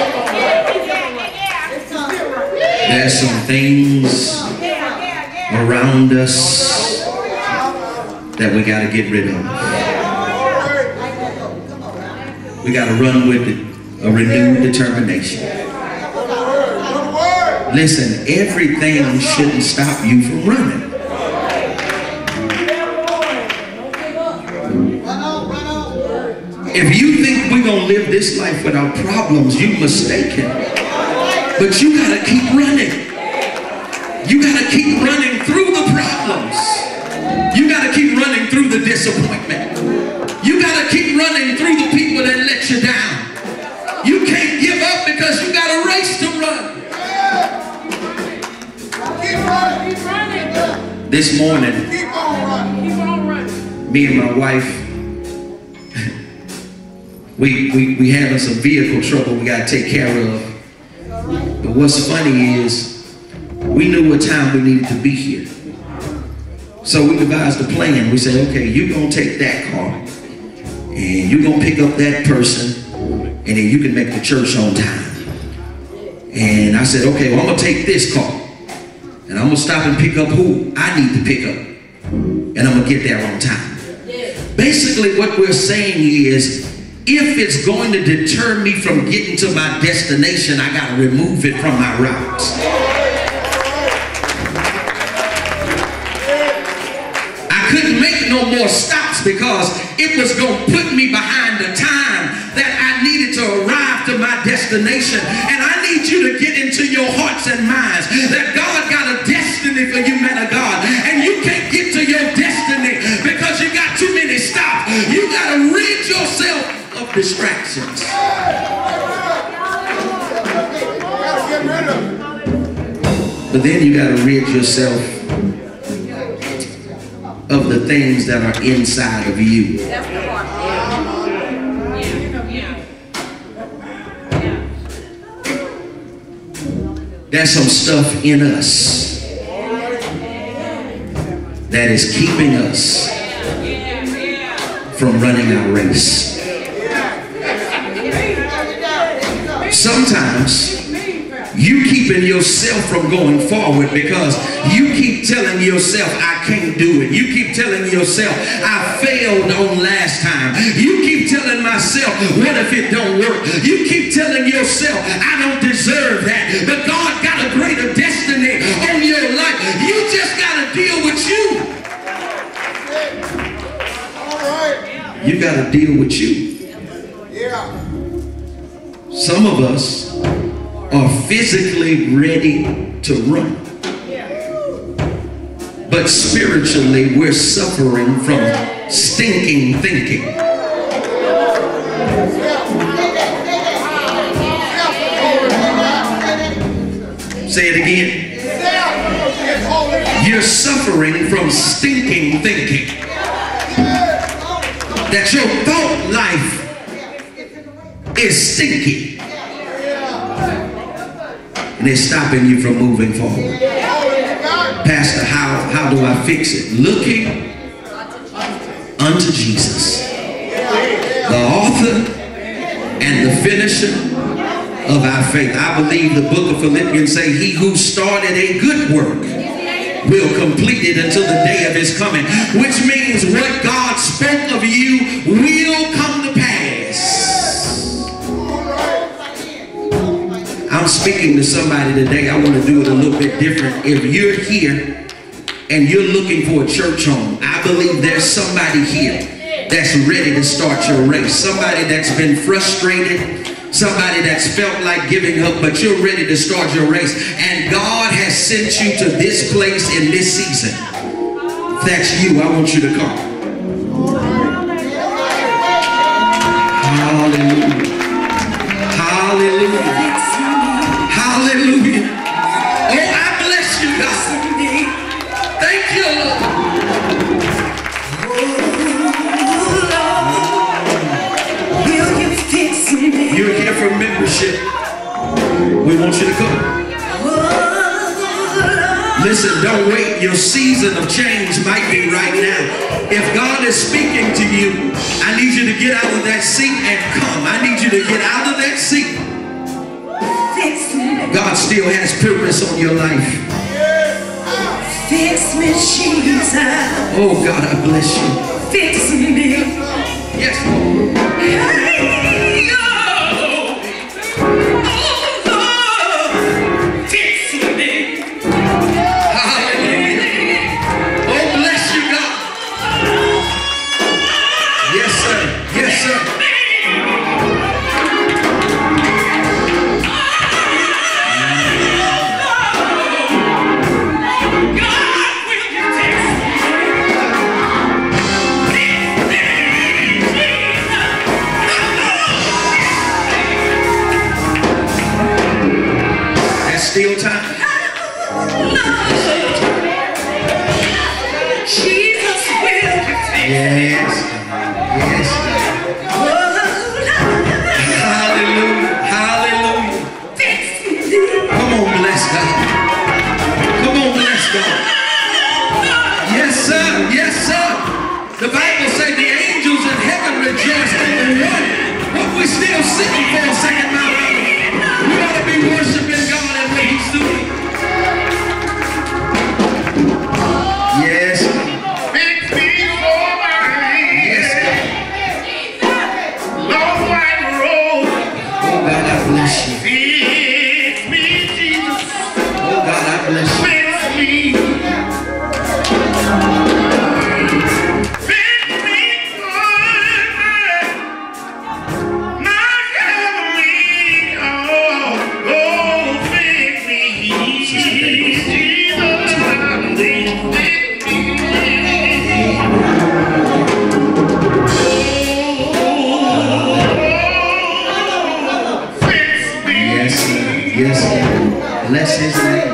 There's some things around us that we got to get rid of. We got to run with it, a renewed determination. Listen, everything shouldn't stop you from running. If you think we're going to live this life without problems, you're mistaken. But you got to keep running. You got to keep running through the problems. You got to keep running through the disappointment. You got to keep running through the people that let you down. You can't give up because you got a race to run. Keep running. Keep running. This morning, Keep on running. Keep on running. me and my wife, we, we, we having some vehicle trouble we got to take care of. But what's funny is we knew what time we needed to be here. So we devised a plan. We said, okay, you're going to take that car and you're going to pick up that person, and then you can make the church on time. And I said, okay, well, I'm going to take this call, and I'm going to stop and pick up who I need to pick up, and I'm going to get there on time. Basically, what we're saying is, if it's going to deter me from getting to my destination, I got to remove it from my route. I couldn't make no more stops because it was going to put me behind the time that I needed to arrive to my destination. And I need you to get into your hearts and minds that God got a destiny for you, man of God. And you can't get to your destiny because you got too many stops. You got to rid yourself of distractions. But then you got to rid yourself of the things that are inside of you. There's some stuff in us that is keeping us from running our race. Sometimes you keeping yourself from going forward because you keep telling yourself, I can't do it. You keep telling yourself, I failed on last time. You keep telling myself, what if it don't work? You keep telling yourself, I don't deserve that. But God got a greater destiny on your life. You just got to deal with you. You got to deal with you. Some of us are physically ready to run, but spiritually we're suffering from stinking thinking. Say it again. You're suffering from stinking thinking. That your thought life is stinky. And it's stopping you from moving forward. Pastor, how, how do I fix it? Looking unto Jesus, the author and the finisher of our faith. I believe the book of Philippians say, he who started a good work will complete it until the day of his coming. Which means what God spoke of you will come to pass. I'm speaking to somebody today. I want to do it a little bit different. If you're here and you're looking for a church home, I believe there's somebody here that's ready to start your race. Somebody that's been frustrated. Somebody that's felt like giving up, but you're ready to start your race. And God has sent you to this place in this season. If that's you, I want you to come. Hallelujah. Hallelujah. Hallelujah. Oh, I bless you, God. Thank you, Lord. You're here for membership. We want you to come. Listen, don't wait. Your season of change might be right now. If God is speaking to you, I need you to get out of that seat and come. I need you to get out of that seat. God still has purpose on your life. Fix me, Jesus. Oh God, I bless you. Fix me. Yes, Lord. Hey, oh, oh, Lord. Fix me. Hallelujah. Oh, bless you, God. Yes, sir. Yes, sir. Still time. Jesus will Yes. Yes. Hallelujah. Hallelujah. Come on, bless God. Come on, bless God. Yes, sir. Yes, sir. The Bible says the angels in heaven rejoice Bless his name.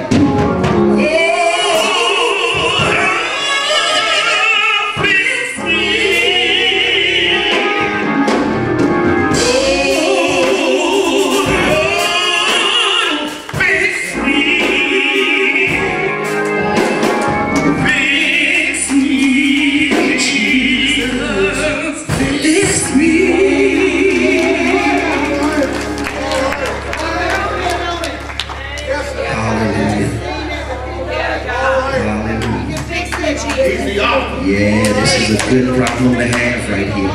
Yeah, this is a good problem to have right here.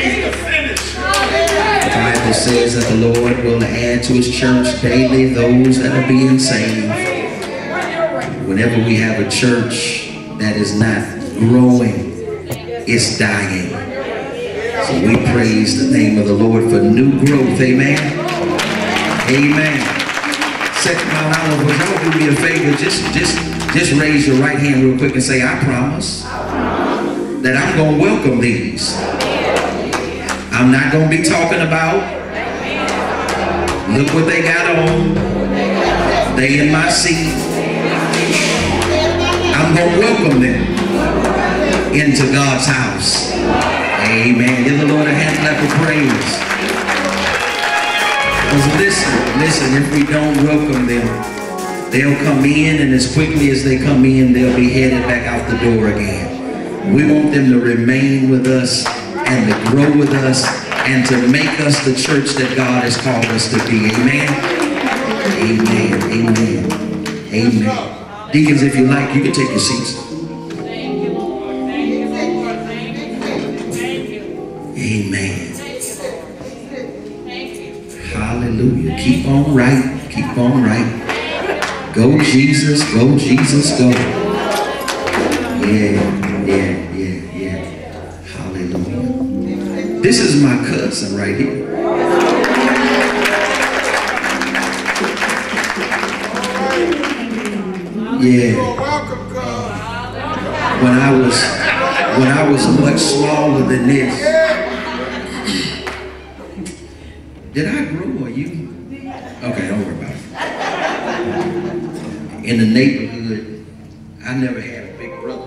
The Bible says that the Lord will add to his church daily those that are being saved. Whenever we have a church that is not growing, it's dying. So we praise the name of the Lord for new growth. Amen. Amen. Second Mount Olive, would y'all do me a favor? Just, just, just raise your right hand real quick and say, I promise that I'm going to welcome these. I'm not going to be talking about, look what they got on. They in my seat. I'm going to welcome them into God's house. Amen. Give the Lord a hand clap of praise. Because listen, listen, if we don't welcome them, they'll come in, and as quickly as they come in, they'll be headed back out the door again. We want them to remain with us and to grow with us and to make us the church that God has called us to be. Amen. Amen. Amen. Amen. Deacons, if you like, you can take your seats. Thank you, Lord. Thank you, Lord. Thank you. Thank you. Amen. Thank you. Hallelujah. Keep on right. Keep on right. Go Jesus. Go Jesus. Go. Yeah. Yeah. Yeah. Yeah. Hallelujah. This is my cousin right here. Yeah. When I was when I was much smaller than this. Did I grow or you? Okay, don't worry about it. In the neighborhood, I never had a big brother.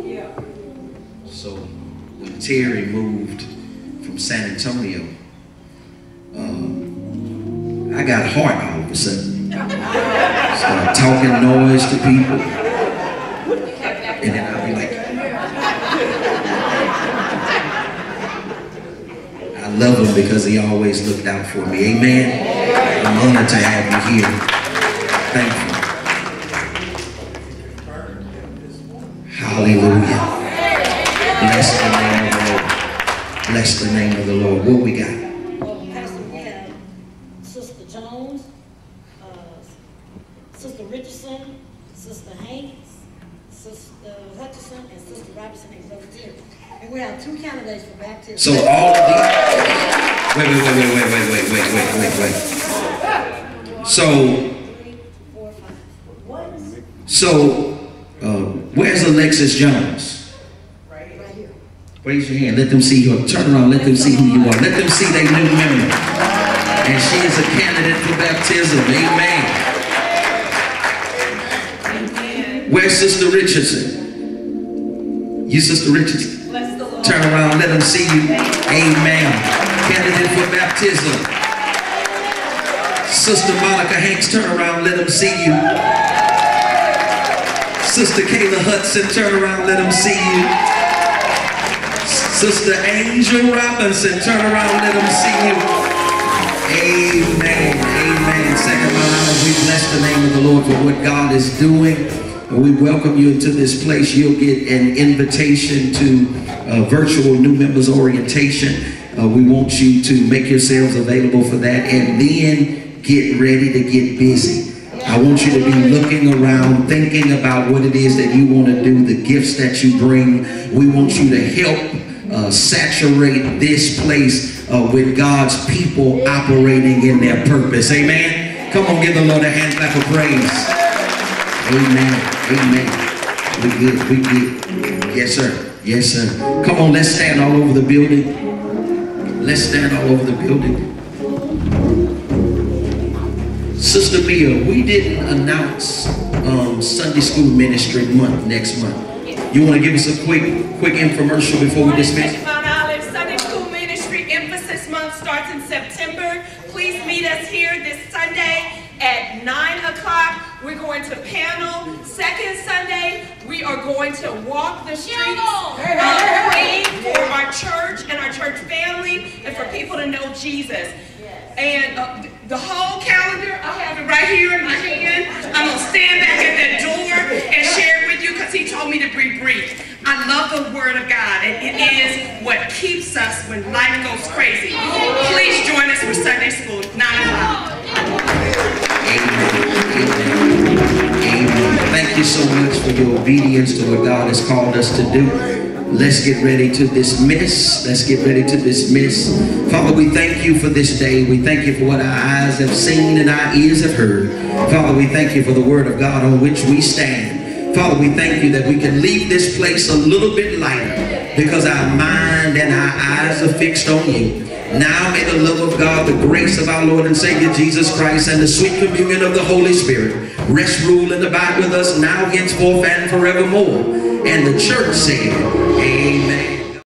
So when Terry moved from San Antonio, uh, I got heart all of a sudden. Started talking noise to people. And then I'll be like, I love him because he always looked out for me. Amen. I'm honored to have you here. Thank you. Hallelujah. Bless the name of the Lord. Bless the name of the Lord. What we got? Well, Pastor, we have Sister Jones, uh, Sister Richardson, Sister Hanks, Sister Hutchison, and Sister Robinson and Brother Terry. And we have two candidates for baptism. So all of these. Wait, wait, wait, wait, wait, wait, wait, wait, wait, wait, wait. So. Three, four, five. So, uh, where's Alexis Jones? Right here. Raise your hand. Let them see you. Turn around. Let them see who you are. Let them see they new member. And she is a candidate for baptism. Amen. Where's Sister Richardson? You, Sister Richardson? Turn around. Let them see you. Amen. Candidate for baptism. Sister Monica Hanks, turn around. Let them see you. Sister Kayla Hudson, turn around. Let them see you. Sister Angel Robinson, turn around, let them see you. Amen, amen. Second Mount, we bless the name of the Lord for what God is doing. And we welcome you into this place. You'll get an invitation to uh, virtual new members orientation. Uh, we want you to make yourselves available for that and then get ready to get busy. I want you to be looking around, thinking about what it is that you want to do, the gifts that you bring. We want you to help uh, saturate this place uh, with God's people operating in their purpose. Amen. Come on, give the Lord a hand clap of praise. Amen. Amen. We good. We good. Yes, sir. Yes, sir. Come on, let's stand all over the building. Let's stand all over the building. Sister Mia, we didn't announce um, Sunday School Ministry Month next month. You want to give us a quick, quick infomercial before we dismiss? Mount Olive Sunday School Ministry Emphasis Month starts in September. Please meet us here this Sunday at nine o'clock. We're going to panel. Second Sunday, we are going to walk the streets, uh, praying for our church and our church family and for people to know Jesus. And uh, the whole calendar, I have it right here in my hand. I'm going to stand back at that door and share it with you because he told me to be brief. I love the Word of God, and it is what keeps us when life goes crazy. Please join us for Sunday School, nine o'clock. Amen. Amen. Thank you so much for your obedience to what God has called us to do. Let's get ready to dismiss. Let's get ready to dismiss. Father, we thank you for this day. We thank you for what our eyes have seen and our ears have heard. Father, we thank you for the Word of God on which we stand. Father, we thank you that we can leave this place a little bit lighter because our mind and our eyes are fixed on you. Now may the love of God, the grace of our Lord and Savior Jesus Christ, and the sweet communion of the Holy Spirit rest, rule, and abide with us now, henceforth, and forevermore. And the church said, amen.